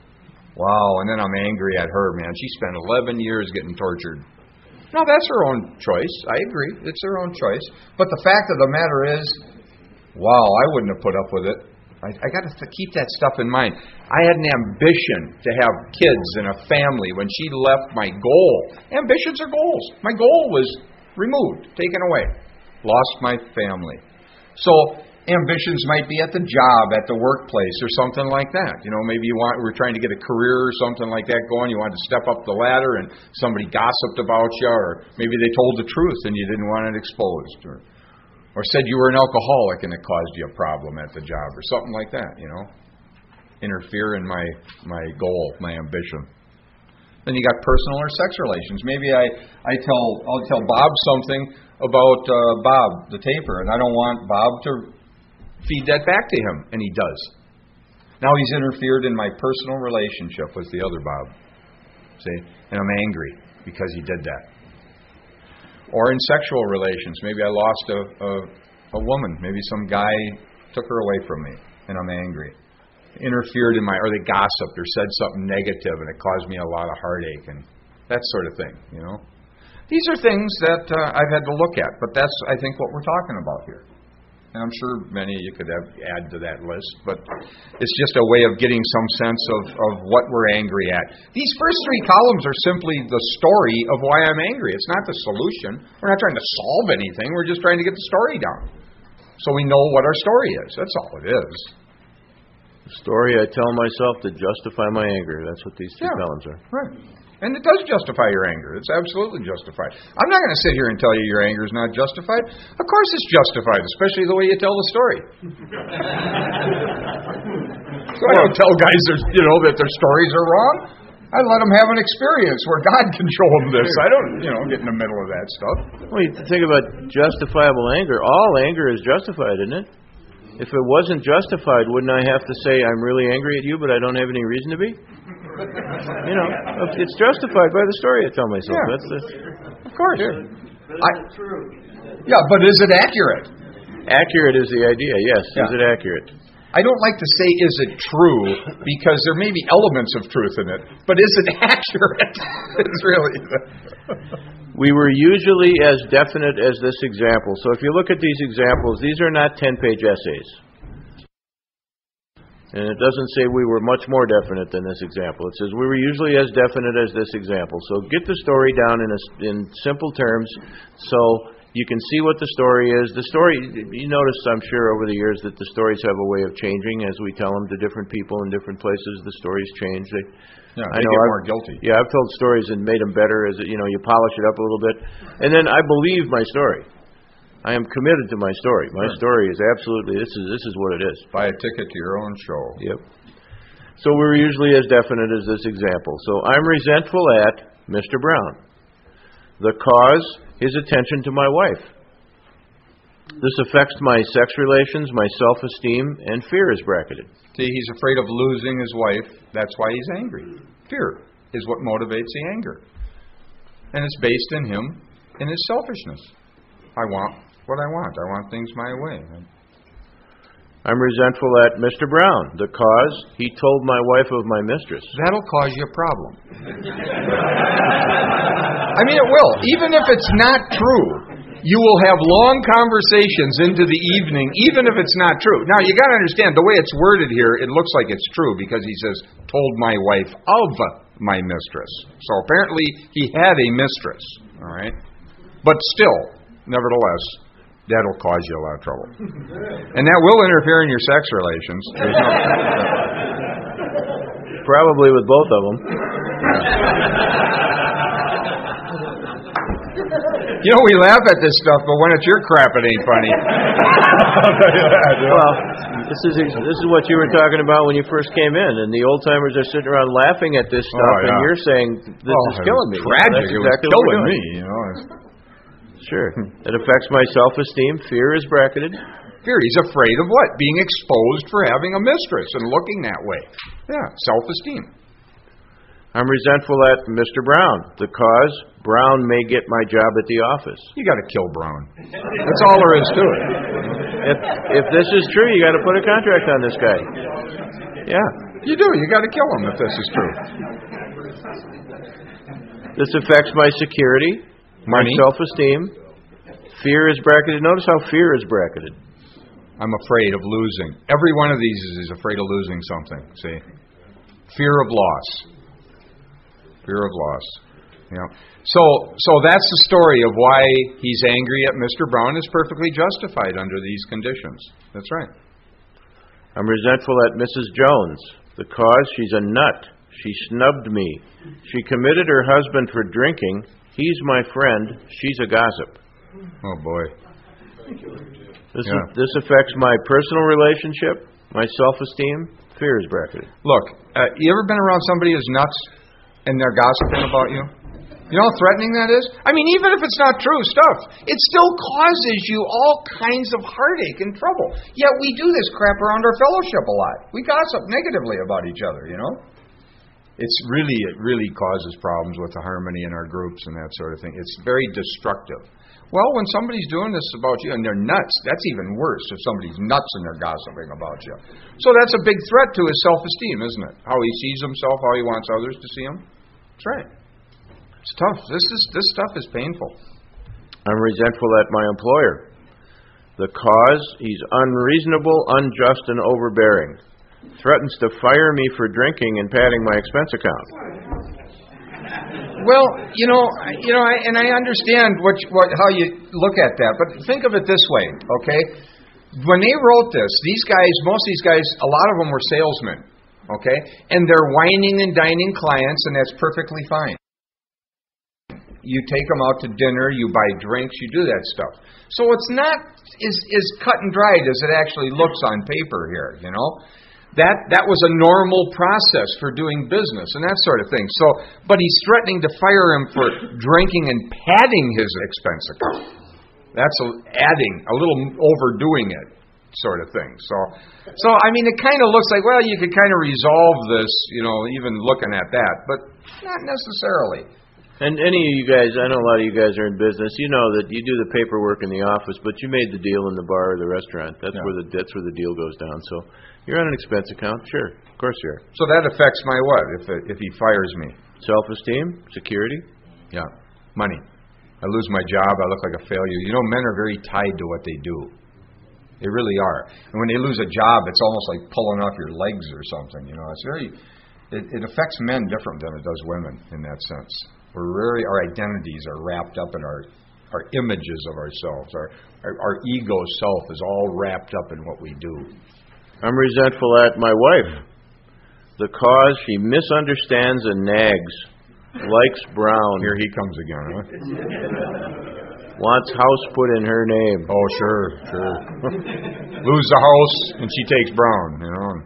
Wow, and then I'm angry at her, man. She spent eleven years getting tortured. No, that's her own choice. I agree. It's her own choice. But the fact of the matter is, wow, I wouldn't have put up with it. I, I got to keep that stuff in mind. I had an ambition to have kids and a family. When she left, my goal, ambitions are goals. My goal was removed, taken away. Lost my family. So ambitions might be at the job, at the workplace, or something like that. You know, maybe you want, we're trying to get a career or something like that going. You wanted to step up the ladder, and somebody gossiped about you, or maybe they told the truth and you didn't want it exposed, or or said you were an alcoholic and it caused you a problem at the job, or something like that. You know, interfere in my my goal, my ambition. Then you got personal or sex relations. Maybe I I tell I'll tell Bob something about uh, Bob the taper, and I don't want Bob to feed that back to him, and he does. Now he's interfered in my personal relationship with the other Bob. See? And I'm angry because he did that. Or in sexual relations, maybe I lost a, a, a woman. Maybe some guy took her away from me, and I'm angry. Interfered in my, or they gossiped or said something negative, and it caused me a lot of heartache and that sort of thing, you know. These are things that uh, I've had to look at, but that's, I think, what we're talking about here. And I'm sure many of you could have, add to that list, but it's just a way of getting some sense of, of what we're angry at. These first three columns are simply the story of why I'm angry. It's not the solution. We're not trying to solve anything. We're just trying to get the story down so we know what our story is. That's all it is. The story I tell myself to justify my anger. That's what these two yeah, columns are. Right. And it does justify your anger. It's absolutely justified. I'm not going to sit here and tell you your anger is not justified. Of course it's justified, especially the way you tell the story. So I don't tell guys, you know, that their stories are wrong. I let them have an experience where God controlled this. I don't, you know, get in the middle of that stuff. Well, you think about justifiable anger. All anger is justified, isn't it? If it wasn't justified, wouldn't I have to say, I'm really angry at you, but I don't have any reason to be? You know, it's justified by the story I tell myself. Yeah. That's the, of course. Sure. But is I, it true? Yeah, but is it accurate? Accurate is the idea, yes. Yeah. Is it accurate? I don't like to say, is it true, because there may be elements of truth in it, but is it accurate? It's really... We were usually as definite as this example. So if you look at these examples, these are not ten-page essays. And it doesn't say we were much more definite than this example. It says we were usually as definite as this example. So get the story down in, a, in simple terms so you can see what the story is. The story, you notice, I'm sure, over the years that the stories have a way of changing as we tell them to different people in different places. The stories change. They, Yeah, I they know get I've, more guilty. Yeah, I've told stories and made them better as, you know, you polish it up a little bit. And then I believe my story. I am committed to my story. My Sure. story is absolutely, this is this is what it is. Buy a ticket to your own show. Yep. So we're usually as definite as this example. So I'm resentful at Mister Brown. The cause, his attention to my wife. This affects my sex relations, my self-esteem, and fear is bracketed. See, he's afraid of losing his wife. That's why he's angry. Fear is what motivates the anger. And it's based in him, in his selfishness. I want what I want. I want things my way. I'm resentful at Mister Brown. The cause, he told my wife of my mistress. That'll cause you a problem. I mean, it will. Even if it's not true, you will have long conversations into the evening, even if it's not true. Now, you got to understand, the way it's worded here, it looks like it's true because he says, told my wife of my mistress. So apparently he had a mistress, all right? But still, nevertheless, that'll cause you a lot of trouble. And that will interfere in your sex relations. There's no... Probably with both of them. You know, we laugh at this stuff, but when it's your crap, it ain't funny. Well, this is this is what you were talking about when you first came in, and the old timers are sitting around laughing at this stuff, oh, yeah. and you're saying this oh, is killing me. Tragic. Well, it was exactly killing me. You know. Sure. It affects my self-esteem. Fear is bracketed. Fear. He's afraid of what? Being exposed for having a mistress and looking that way. Yeah, self-esteem. I'm resentful at Mister Brown. The cause, Brown may get my job at the office. You got to kill Brown. That's all there is to it. If if this is true, you got to put a contract on this guy. Yeah. You do. You got to kill him if this is true. This affects my security, my money, self-esteem. Fear is bracketed. Notice how fear is bracketed. I'm afraid of losing. Every one of these is afraid of losing something. See? Fear of loss. Fear of loss. Yeah. So, so that's the story of why he's angry at Mister Brown. Is perfectly justified under these conditions. That's right. I'm resentful at Missus Jones. The cause, she's a nut. She snubbed me. She committed her husband for drinking. He's my friend. She's a gossip. Oh boy. This yeah. is, this affects my personal relationship, my self-esteem. Fear is bracketed. Look, uh, you ever been around somebody who's nuts? And they're gossiping about you? You know how threatening that is? I mean, even if it's not true stuff, it still causes you all kinds of heartache and trouble. Yet we do this crap around our fellowship a lot. We gossip negatively about each other, you know? It's really, it really causes problems with the harmony in our groups and that sort of thing. It's very destructive. Well, when somebody's doing this about you and they're nuts, that's even worse if somebody's nuts and they're gossiping about you. So that's a big threat to his self-esteem, isn't it? How he sees himself, how he wants others to see him. That's right. It's tough. This is this stuff is painful. I'm resentful at my employer. The cause, he's unreasonable, unjust, and overbearing. Threatens to fire me for drinking and padding my expense account. Well, you know, you know, I, and I understand what, what how you look at that, but think of it this way, okay? When they wrote this, these guys, most of these guys, a lot of them were salesmen, okay? And they're whining and dining clients, and that's perfectly fine. You take them out to dinner, you buy drinks, you do that stuff. So it's not as, as cut and dried as it actually looks on paper here, you know? That that was a normal process for doing business and that sort of thing. So, but he's threatening to fire him for drinking and padding his expense account. That's a, adding, a little overdoing it sort of thing. So, so I mean, it kind of looks like, well, you could kind of resolve this, you know, even looking at that, but not necessarily. And any of you guys, I know a lot of you guys are in business. You know that you do the paperwork in the office, but you made the deal in the bar or the restaurant. That's yeah. where the that's where the deal goes down. So you're on an expense account, sure, of course you are. So that affects my what? If it, if he fires me, self-esteem, security, yeah, money. I lose my job. I look like a failure. You know, men are very tied to what they do. They really are. And when they lose a job, it's almost like pulling off your legs or something. You know, it's very. It, it affects men different than it does women in that sense. We're really, our identities are wrapped up in our, our images of ourselves. Our, our our ego self is all wrapped up in what we do. I'm resentful at my wife. The cause, she misunderstands and nags. Likes Brown. Here he comes again, huh? Wants house put in her name. Oh, sure, sure. Lose the house and she takes Brown, you know.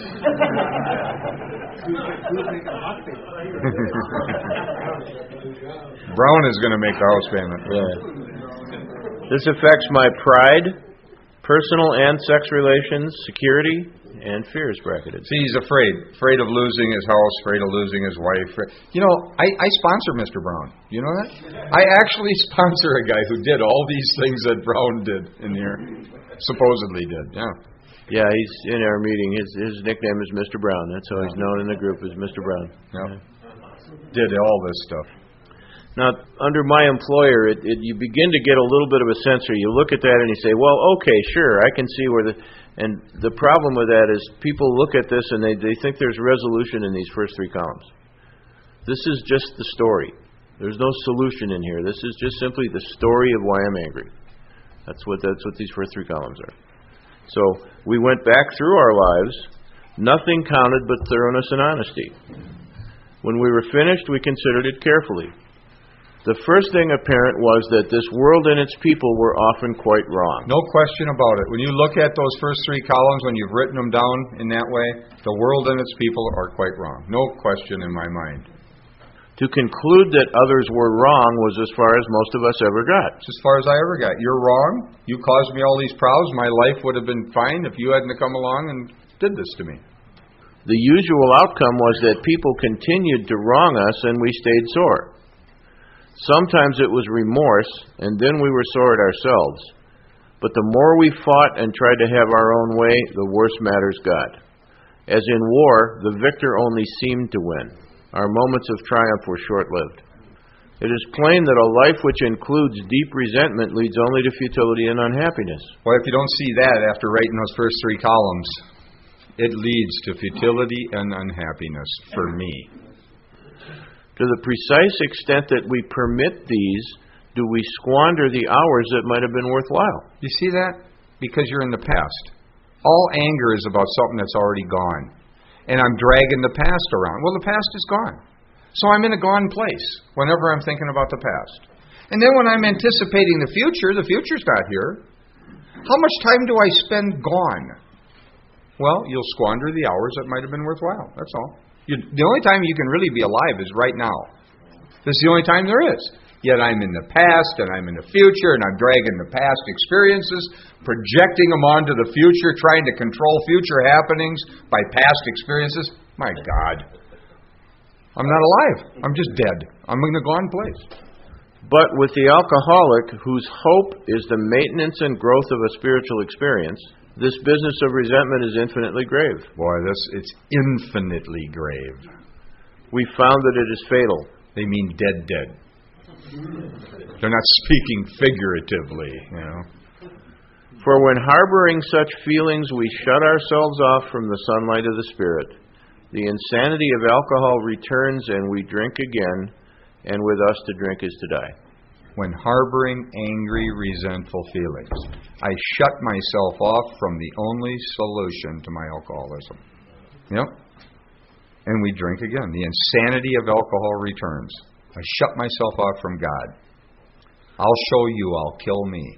Brown is going to make the house payment. Yeah. This affects my pride, personal and sex relations, security, and fear is bracketed. See, he's afraid. Afraid of losing his house, afraid of losing his wife. You know, I, I sponsor Mister Brown. You know that? I actually sponsor a guy who did all these things that Brown did in here. Supposedly did, yeah. Yeah, he's in our meeting. His his nickname is Mister Brown. That's how he's known in the group, as Mister Brown. Yeah. Did all this stuff. Now, under my employer, it, it, you begin to get a little bit of a sense, or you look at that and you say, well, okay, sure, I can see where the... And the problem with that is people look at this and they, they think there's resolution in these first three columns. This is just the story. There's no solution in here. This is just simply the story of why I'm angry. That's what that's what these first three columns are. So we went back through our lives. Nothing counted but thoroughness and honesty. When we were finished, we considered it carefully. The first thing apparent was that this world and its people were often quite wrong. No question about it. When you look at those first three columns, when you've written them down in that way, the world and its people are quite wrong. No question in my mind. To conclude that others were wrong was as far as most of us ever got. It's as far as I ever got. You're wrong. You caused me all these problems. My life would have been fine if you hadn't come along and did this to me. The usual outcome was that people continued to wrong us and we stayed sore. Sometimes it was remorse, and then we were sore at ourselves. But the more we fought and tried to have our own way, the worse matters got. As in war, the victor only seemed to win. Our moments of triumph were short-lived. It is plain that a life which includes deep resentment leads only to futility and unhappiness. Well, if you don't see that after writing those first three columns, it leads to futility and unhappiness for me. To the precise extent that we permit these, do we squander the hours that might have been worthwhile. You see that? Because you're in the past. All anger is about something that's already gone. And I'm dragging the past around. Well, the past is gone. So I'm in a gone place whenever I'm thinking about the past. And then when I'm anticipating the future, the future's not here. How much time do I spend gone? Well, you'll squander the hours that might have been worthwhile. That's all. You, the only time you can really be alive is right now. This is the only time there is. Yet I'm in the past, and I'm in the future, and I'm dragging the past experiences, projecting them onto the future, trying to control future happenings by past experiences. My God. I'm not alive. I'm just dead. I'm in a gone place. But with the alcoholic, whose hope is the maintenance and growth of a spiritual experience, this business of resentment is infinitely grave. Boy, this it's infinitely grave. We found that it is fatal. They mean dead, dead. They're not speaking figuratively, you know. For when harboring such feelings, we shut ourselves off from the sunlight of the Spirit. The insanity of alcohol returns, and we drink again, and with us to drink is to die. When harboring angry, resentful feelings, I shut myself off from the only solution to my alcoholism. Yep. And we drink again. The insanity of alcohol returns. I shut myself off from God. I'll show you, I'll kill me.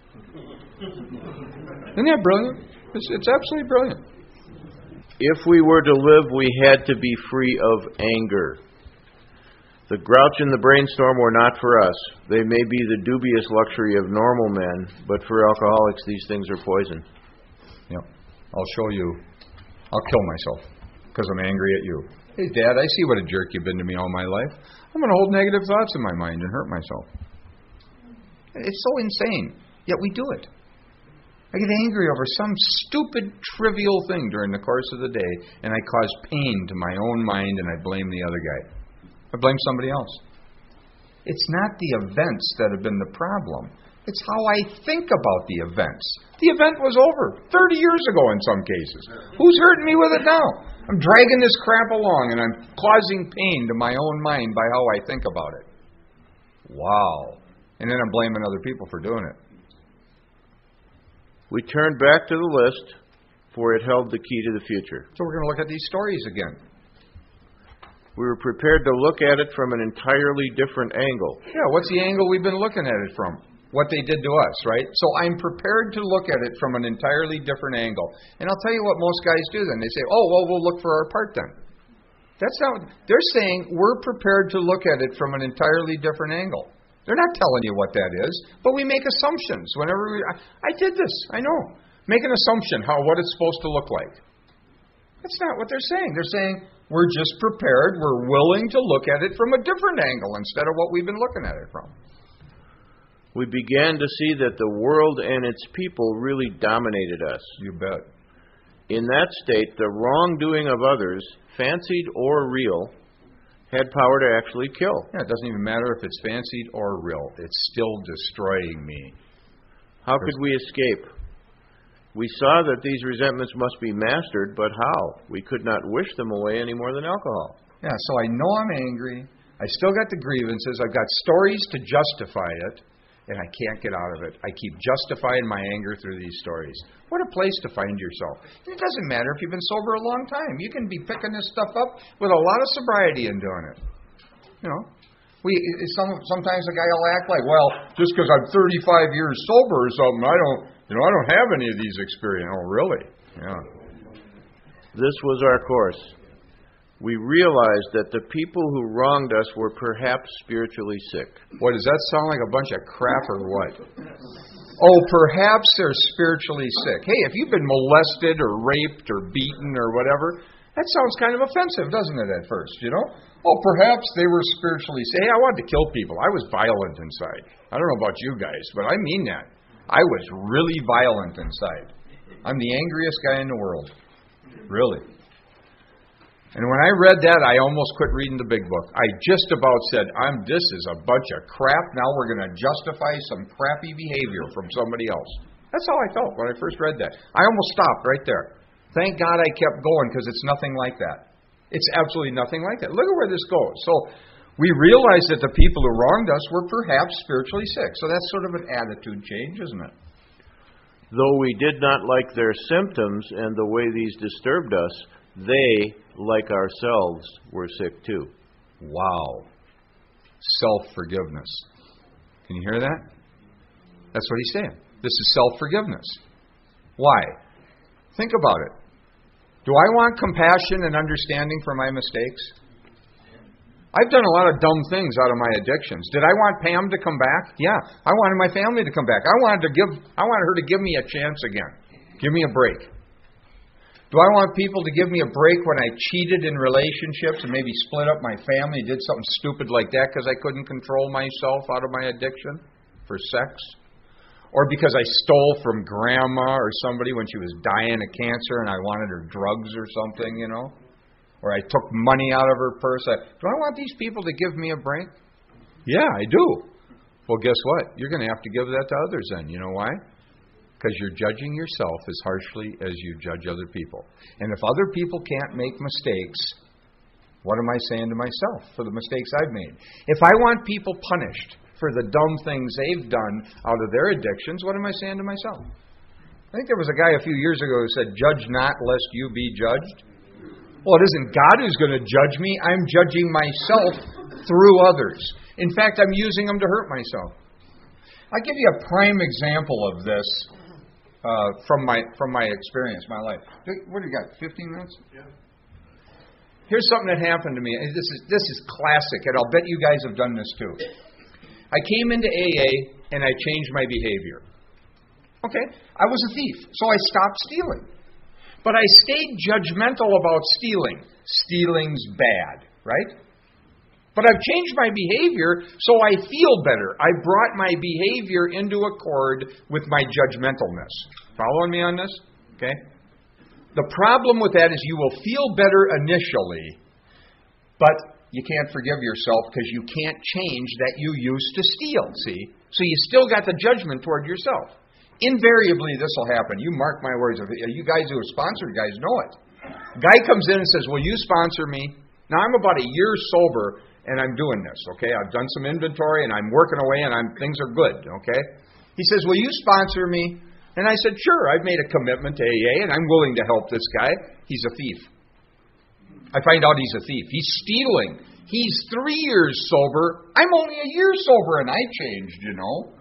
Isn't that brilliant? It's, it's absolutely brilliant. If we were to live, we had to be free of anger. The grouch and the brainstorm were not for us. They may be the dubious luxury of normal men, but for alcoholics, these things are poison. Yep. I'll show you. I'll kill myself because I'm angry at you. Hey, Dad, I see what a jerk you've been to me all my life. I'm going to hold negative thoughts in my mind and hurt myself. It's so insane, yet we do it. I get angry over some stupid, trivial thing during the course of the day, and I cause pain to my own mind, and I blame the other guy. I blame somebody else. It's not the events that have been the problem. It's how I think about the events. The event was over thirty years ago in some cases. Who's hurting me with it now? I'm dragging this crap along, and I'm causing pain to my own mind by how I think about it. Wow. And then I'm blaming other people for doing it. We turned back to the list, for it held the key to the future. So we're going to look at these stories again. We were prepared to look at it from an entirely different angle. Yeah, what's the angle we've been looking at it from? What they did to us, right? So I'm prepared to look at it from an entirely different angle. And I'll tell you what most guys do then. They say, oh, well, we'll look for our part then. That's not, they're saying we're prepared to look at it from an entirely different angle. They're not telling you what that is, but we make assumptions. Whenever we, I, I did this, I know. Make an assumption how what it's supposed to look like. That's not what they're saying. They're saying we're just prepared, we're willing to look at it from a different angle instead of what we've been looking at it from. We began to see that the world and its people really dominated us. You bet. In that state, the wrongdoing of others, fancied or real, had power to actually kill. Yeah, it doesn't even matter if it's fancied or real. It's still destroying me. How could we escape? We saw that these resentments must be mastered, but how? We could not wish them away any more than alcohol. Yeah, so I know I'm angry. I still got the grievances. I've got stories to justify it, and I can't get out of it. I keep justifying my anger through these stories. What a place to find yourself. It doesn't matter if you've been sober a long time. You can be picking this stuff up with a lot of sobriety and doing it. You know, we some sometimes a guy will act like, well, just because I'm thirty-five years sober or something, I don't, you know, I don't have any of these experiences. Oh, really? Yeah. This was our course. We realized that the people who wronged us were perhaps spiritually sick. What, does that sound like a bunch of crap or what? Oh, perhaps they're spiritually sick. Hey, if you've been molested or raped or beaten or whatever, that sounds kind of offensive, doesn't it, at first, you know? Oh, perhaps they were spiritually sick. Hey, I wanted to kill people. I was violent inside. I don't know about you guys, but I mean that. I was really violent inside. I'm the angriest guy in the world. Really. And when I read that, I almost quit reading the big book. I just about said, "I'm. This is a bunch of crap. Now we're going to justify some crappy behavior from somebody else." That's how I felt when I first read that. I almost stopped right there. Thank God I kept going, because it's nothing like that. It's absolutely nothing like that. Look at where this goes. So we realized that the people who wronged us were perhaps spiritually sick. So that's sort of an attitude change, isn't it? Though we did not like their symptoms and the way these disturbed us, they, like ourselves, were sick too. Wow. Self-forgiveness. Can you hear that? That's what he's saying. This is self-forgiveness. Why? Think about it. Do I want compassion and understanding for my mistakes? I've done a lot of dumb things out of my addictions. Did I want Pam to come back? Yeah. I wanted my family to come back. I wanted to give I wanted her to give me a chance again. Give me a break. Do I want people to give me a break when I cheated in relationships and maybe split up my family, did something stupid like that because I couldn't control myself out of my addiction for sex? Or because I stole from grandma or somebody when she was dying of cancer and I wanted her drugs or something, you know? Or I took money out of her purse. I, do I want these people to give me a break? Yeah, I do. Well, guess what? You're going to have to give that to others then. You know why? Because you're judging yourself as harshly as you judge other people. And if other people can't make mistakes, what am I saying to myself for the mistakes I've made? If I want people punished for the dumb things they've done out of their addictions, what am I saying to myself? I think there was a guy a few years ago who said, "Judge not, lest you be judged." Well, it isn't God who's going to judge me. I'm judging myself through others. In fact, I'm using them to hurt myself. I'll give you a prime example of this uh, from my from my experience, my life. What do you got, fifteen minutes? Yeah. Here's something that happened to me. This is this is classic, and I'll bet you guys have done this too. I came into A A, and I changed my behavior. Okay, I was a thief, so I stopped stealing. But I stayed judgmental about stealing. Stealing's bad, right? But I've changed my behavior so I feel better. I brought my behavior into accord with my judgmentalness. Following me on this? Okay? The problem with that is you will feel better initially, but you can't forgive yourself because you can't change that you used to steal, see? So you still got the judgment toward yourself. Invariably, this will happen. You mark my words. You guys who are sponsored guys know it. Guy comes in and says, "Will you sponsor me?" Now, I'm about a year sober, and I'm doing this, okay? I've done some inventory, and I'm working away, and I'm things are good, okay? He says, "Will you sponsor me?" And I said, "Sure, I've made a commitment to A A, and I'm willing to help this guy. He's a thief." I find out he's a thief. He's stealing. He's three years sober. I'm only a year sober, and I changed, you know.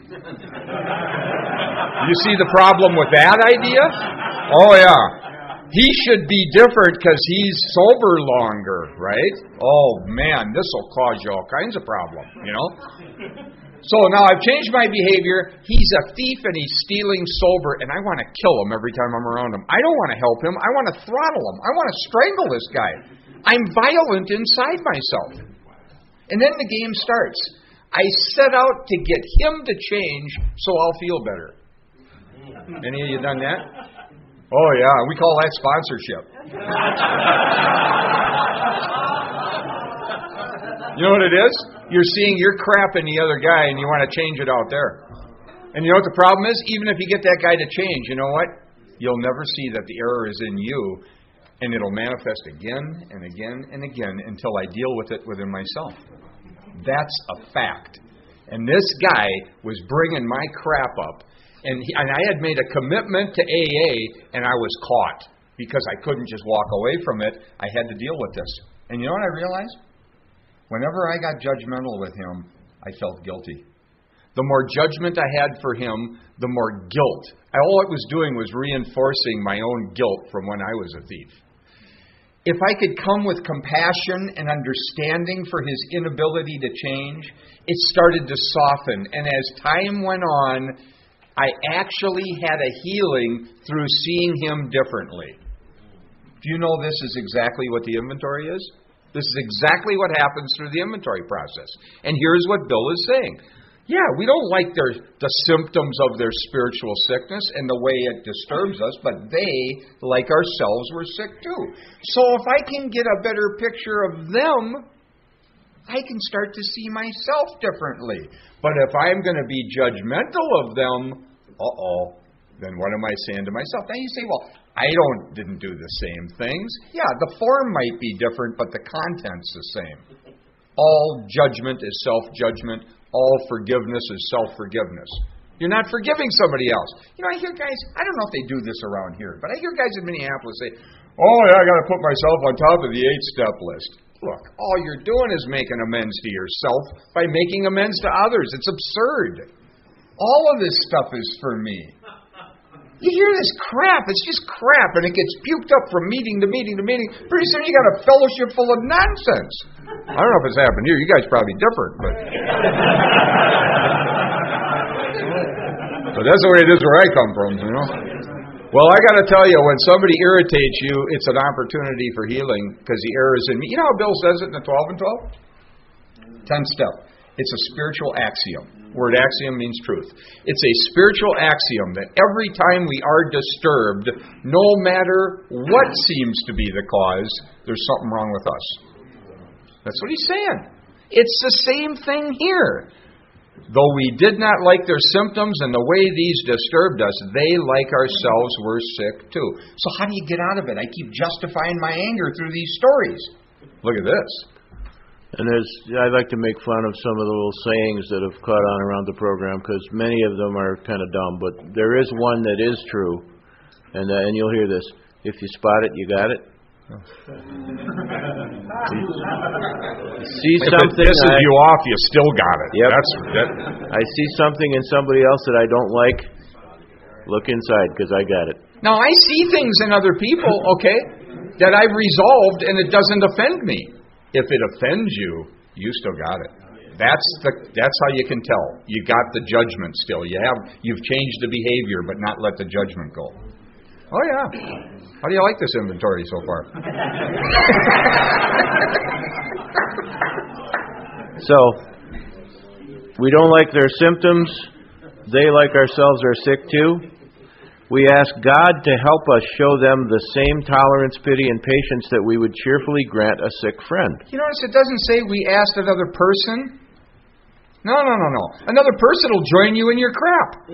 You see the problem with that idea? Oh, yeah. He should be different because he's sober longer, right? Oh, man, this will cause you all kinds of problems, you know? So now I've changed my behavior. He's a thief and he's stealing sober, and I want to kill him every time I'm around him. I don't want to help him. I want to throttle him. I want to strangle this guy. I'm violent inside myself. And then the game starts. I set out to get him to change so I'll feel better. Any of you done that? Oh, yeah. We call that sponsorship. You know what it is? You're seeing your crap in the other guy and you want to change it out there. And you know what the problem is? Even if you get that guy to change, you know what? You'll never see that the error is in you, and it'll manifest again and again and again until I deal with it within myself. That's a fact. And this guy was bringing my crap up, and, he, and I had made a commitment to A A, and I was caught because I couldn't just walk away from it. I had to deal with this. And you know what I realized? Whenever I got judgmental with him, I felt guilty. The more judgment I had for him, the more guilt. All it was doing was reinforcing my own guilt from when I was a thief. If I could come with compassion and understanding for his inability to change, it started to soften. And as time went on, I actually had a healing through seeing him differently. Do you know this is exactly what the inventory is? This is exactly what happens through the inventory process. And here's what Bill is saying. Yeah, we don't like their, the symptoms of their spiritual sickness and the way it disturbs us, but they, like ourselves, were sick too. So if I can get a better picture of them, I can start to see myself differently. But if I'm going to be judgmental of them, uh-oh, then what am I saying to myself? Now you say, well, I don't didn't do the same things. Yeah, the form might be different, but the content's the same. All judgment is self-judgment. All forgiveness is self-forgiveness. You're not forgiving somebody else. You know, I hear guys, I don't know if they do this around here, but I hear guys in Minneapolis say, oh, yeah, I got to put myself on top of the eight-step list. Look, all you're doing is making amends to yourself by making amends to others. It's absurd. All of this stuff is for me. You hear this crap. It's just crap, and it gets puked up from meeting to meeting to meeting. Pretty soon you got a fellowship full of nonsense. I don't know if it's happened here. You guys are probably different, but but that's the way it is where I come from, you know. Well, I got to tell you, when somebody irritates you, it's an opportunity for healing because the error is in me. You know how Bill says it in the twelve and twelve? Ten step. It's a spiritual axiom. Word axiom means truth. It's a spiritual axiom that every time we are disturbed, no matter what seems to be the cause, there's something wrong with us. That's what he's saying. It's the same thing here. Though we did not like their symptoms and the way these disturbed us, they, like ourselves, were sick too. So how do you get out of it? I keep justifying my anger through these stories. Look at this. And there's, I like to make fun of some of the little sayings that have caught on around the program because many of them are kind of dumb. But there is one that is true, and uh, and you'll hear this: if you spot it, you got it. You see if something, it pisses I, you off, you still got it. Yep. That's that. I see something in somebody else that I don't like. Look inside, because I got it. Now I see things in other people, okay, that I've resolved, and it doesn't offend me. If it offends you, you still got it. That's the that's how you can tell. You got the judgment still. You have you've changed the behavior, but not let the judgment go. Oh yeah. How do you like this inventory so far? So we don't like their symptoms. They, like ourselves, are sick too. We ask God to help us show them the same tolerance, pity, and patience that we would cheerfully grant a sick friend. You notice it doesn't say we asked another person. No, no, no, no. Another person will join you in your crap.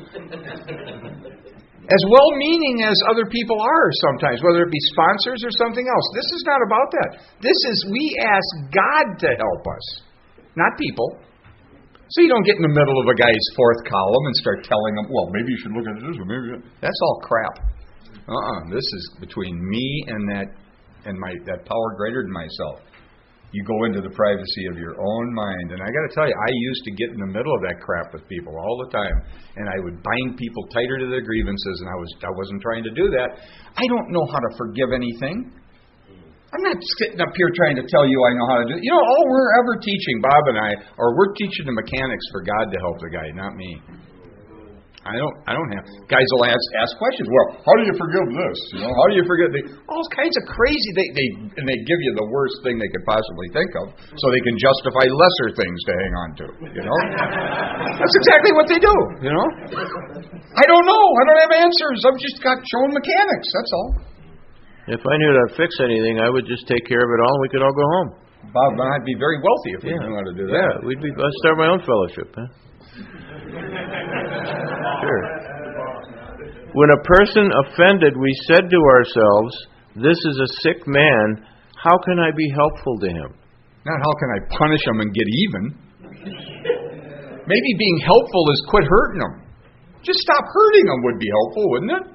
As well-meaning as other people are sometimes, whether it be sponsors or something else. This is not about that. This is we ask God to help us, not people. So you don't get in the middle of a guy's fourth column and start telling him, well, maybe you should look at this, or maybe that's all crap. Uh-uh. This is between me and that and my that power greater than myself. You go into the privacy of your own mind. And I got to tell you, I used to get in the middle of that crap with people all the time. And I would bind people tighter to their grievances, and I was I wasn't trying to do that. I don't know how to forgive anything. I'm not sitting up here trying to tell you I know how to do it. You know, all we're ever teaching, Bob and I, or we're teaching the mechanics for God to help the guy, not me. I don't. I don't have. Guys will ask ask questions. Well, how do you forgive this? You know, how do you forgive the, all kinds of crazy? They they and they give you the worst thing they could possibly think of, so they can justify lesser things to hang on to. You know, that's exactly what they do. You know, I don't know. I don't have answers. I've just got shown mechanics. That's all. If I knew how to fix anything, I would just take care of it all, and we could all go home. Bob and I'd be very wealthy if we yeah. knew how to do that. Yeah, we'd be. I'd start my own fellowship. Huh? Sure. When a person offended, we said to ourselves, "This is a sick man. How can I be helpful to him?" Not how can I punish him and get even. Maybe being helpful is quit hurting him. Just stop hurting him would be helpful, wouldn't it?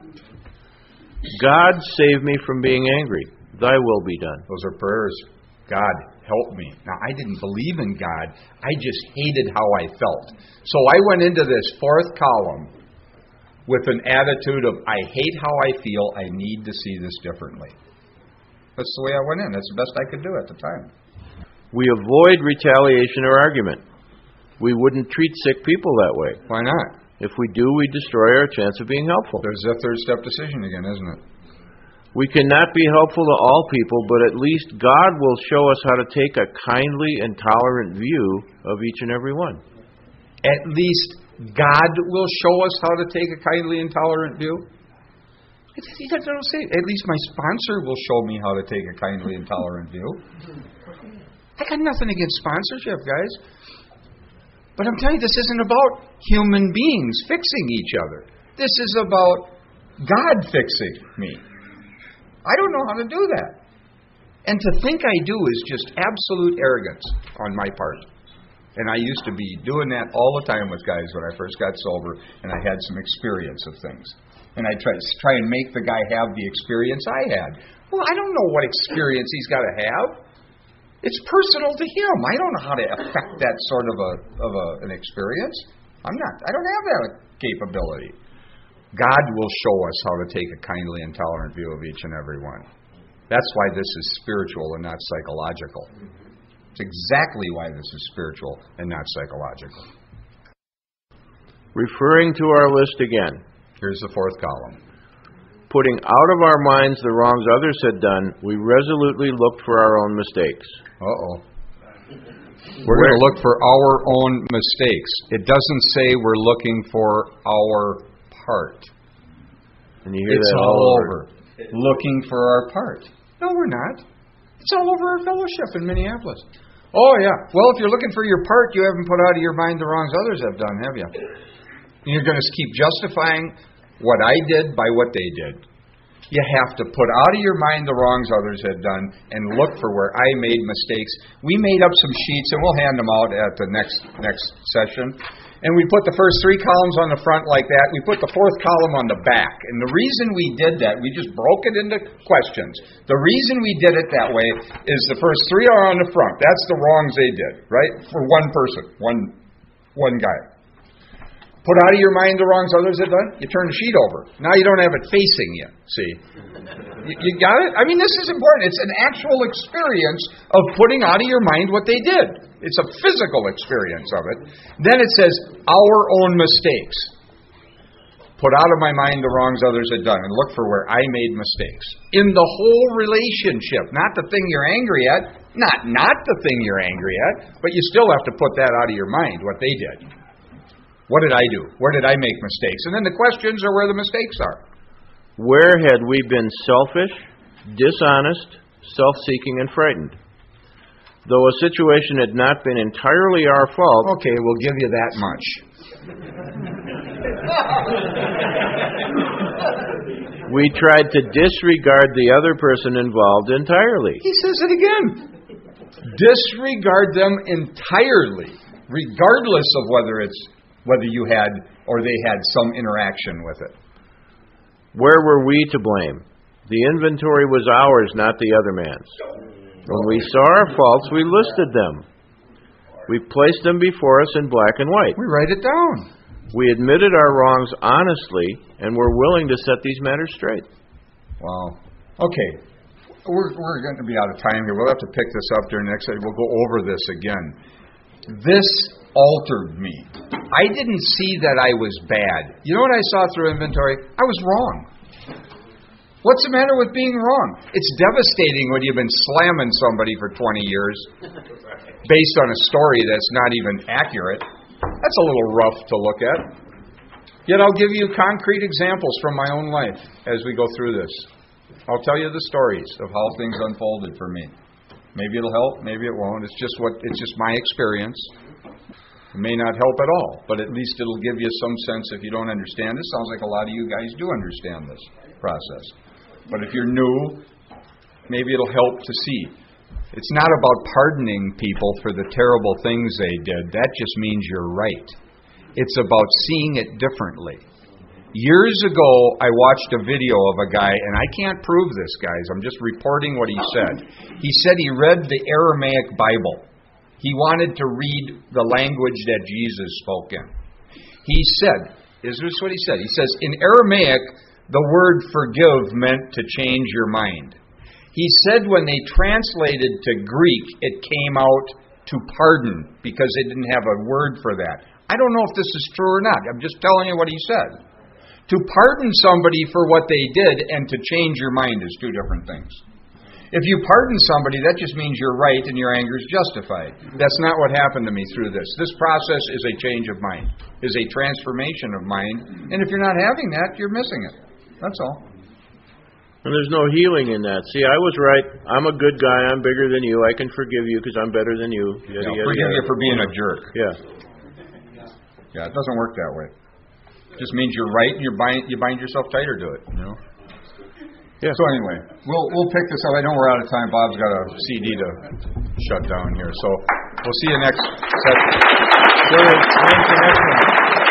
God, save me from being angry. Thy will be done. Those are prayers. God, help me. Now, I didn't believe in God. I just hated how I felt. So I went into this fourth column with an attitude of, I hate how I feel. I need to see this differently. That's the way I went in. That's the best I could do at the time. We avoid retaliation or argument. We wouldn't treat sick people that way. Why not? If we do, we destroy our chance of being helpful. There's that third step decision again, isn't it? We cannot be helpful to all people, but at least God will show us how to take a kindly and tolerant view of each and every one. At least God will show us how to take a kindly and tolerant view? He doesn't say, at least my sponsor will show me how to take a kindly and tolerant view. I got nothing against sponsorship, guys. But I'm telling you, this isn't about human beings fixing each other. This is about God fixing me. I don't know how to do that. And to think I do is just absolute arrogance on my part. And I used to be doing that all the time with guys when I first got sober, and I had some experience of things. And I try, try and make the guy have the experience I had. Well, I don't know what experience he's got to have. It's personal to him. I don't know how to affect that sort of a of a, an experience. I'm not. I don't have that capability. God will show us how to take a kindly and tolerant view of each and every one. That's why this is spiritual and not psychological. It's exactly why this is spiritual and not psychological. Referring to our list again. Here's the fourth column. Putting out of our minds the wrongs others had done, we resolutely looked for our own mistakes. Uh-oh. We're going to look for our own mistakes. It doesn't say we're looking for our part. And you hear it's that all, all over. over. Looking for our part. No, we're not. It's all over our fellowship in Minneapolis. Oh, yeah. Well, if you're looking for your part, you haven't put out of your mind the wrongs others have done, have you? And you're going to keep justifying what I did by what they did. You have to put out of your mind the wrongs others had done and look for where I made mistakes. We made up some sheets, and we'll hand them out at the next next session. And we put the first three columns on the front like that. We put the fourth column on the back. And the reason we did that, we just broke it into questions. The reason we did it that way is the first three are on the front. That's the wrongs they did, right? For one person, one one guy. Put out of your mind the wrongs others have done. You turn the sheet over. Now you don't have it facing you. See? You, you got it? I mean, this is important. It's an actual experience of putting out of your mind what they did. It's a physical experience of it. Then it says, our own mistakes. Put out of my mind the wrongs others had done and look for where I made mistakes. In the whole relationship. Not the thing you're angry at. Not not the thing you're angry at. But you still have to put that out of your mind, what they did. What did I do? Where did I make mistakes? And then the questions are where the mistakes are. Where had we been selfish, dishonest, self-seeking, and frightened? Though a situation had not been entirely our fault... Okay, we'll give you that much. We tried to disregard the other person involved entirely. He says it again. Disregard them entirely, regardless of whether it's whether you had or they had some interaction with it. Where were we to blame? The inventory was ours, not the other man's. When we saw our faults, we listed them. We placed them before us in black and white. We write it down. We admitted our wrongs honestly and were willing to set these matters straight. Wow. Okay. we're, we're going to be out of time here. We'll have to pick this up during the next day. We'll go over this again. This altered me. I didn't see that I was bad. You know what I saw through inventory? I was wrong. What's the matter with being wrong? It's devastating when you've been slamming somebody for twenty years based on a story that's not even accurate. That's a little rough to look at. Yet I'll give you concrete examples from my own life as we go through this. I'll tell you the stories of how things unfolded for me. Maybe it'll help, maybe it won't. It's just what it's just my experience. It may not help at all, but at least it'll give you some sense if you don't understand this. Sounds like a lot of you guys do understand this process. But if you're new, maybe it'll help to see. It's not about pardoning people for the terrible things they did. That just means you're right. It's about seeing it differently. Years ago, I watched a video of a guy, and I can't prove this, guys. I'm just reporting what he said. He said he read the Aramaic Bible. He wanted to read the language that Jesus spoke in. He said, this is what he said. He says, in Aramaic, the word forgive meant to change your mind. He said when they translated to Greek, it came out to pardon because they didn't have a word for that. I don't know if this is true or not. I'm just telling you what he said. To pardon somebody for what they did and to change your mind is two different things. If you pardon somebody, that just means you're right and your anger is justified. That's not what happened to me through this. This process is a change of mind, is a transformation of mind. And if you're not having that, you're missing it. That's all. And there's no healing in that. See, I was right. I'm a good guy. I'm bigger than you. I can forgive you because I'm better than you. Yada, yada, forgive yada. you for being a jerk. Yeah. Yeah, it doesn't work that way. It just means you're right and you bind you bind yourself tighter to it. You know. Yeah. So anyway, we'll we'll pick this up. I know we're out of time. Bob's got a C D to shut down here. So we'll see you next session. So, when's the next one?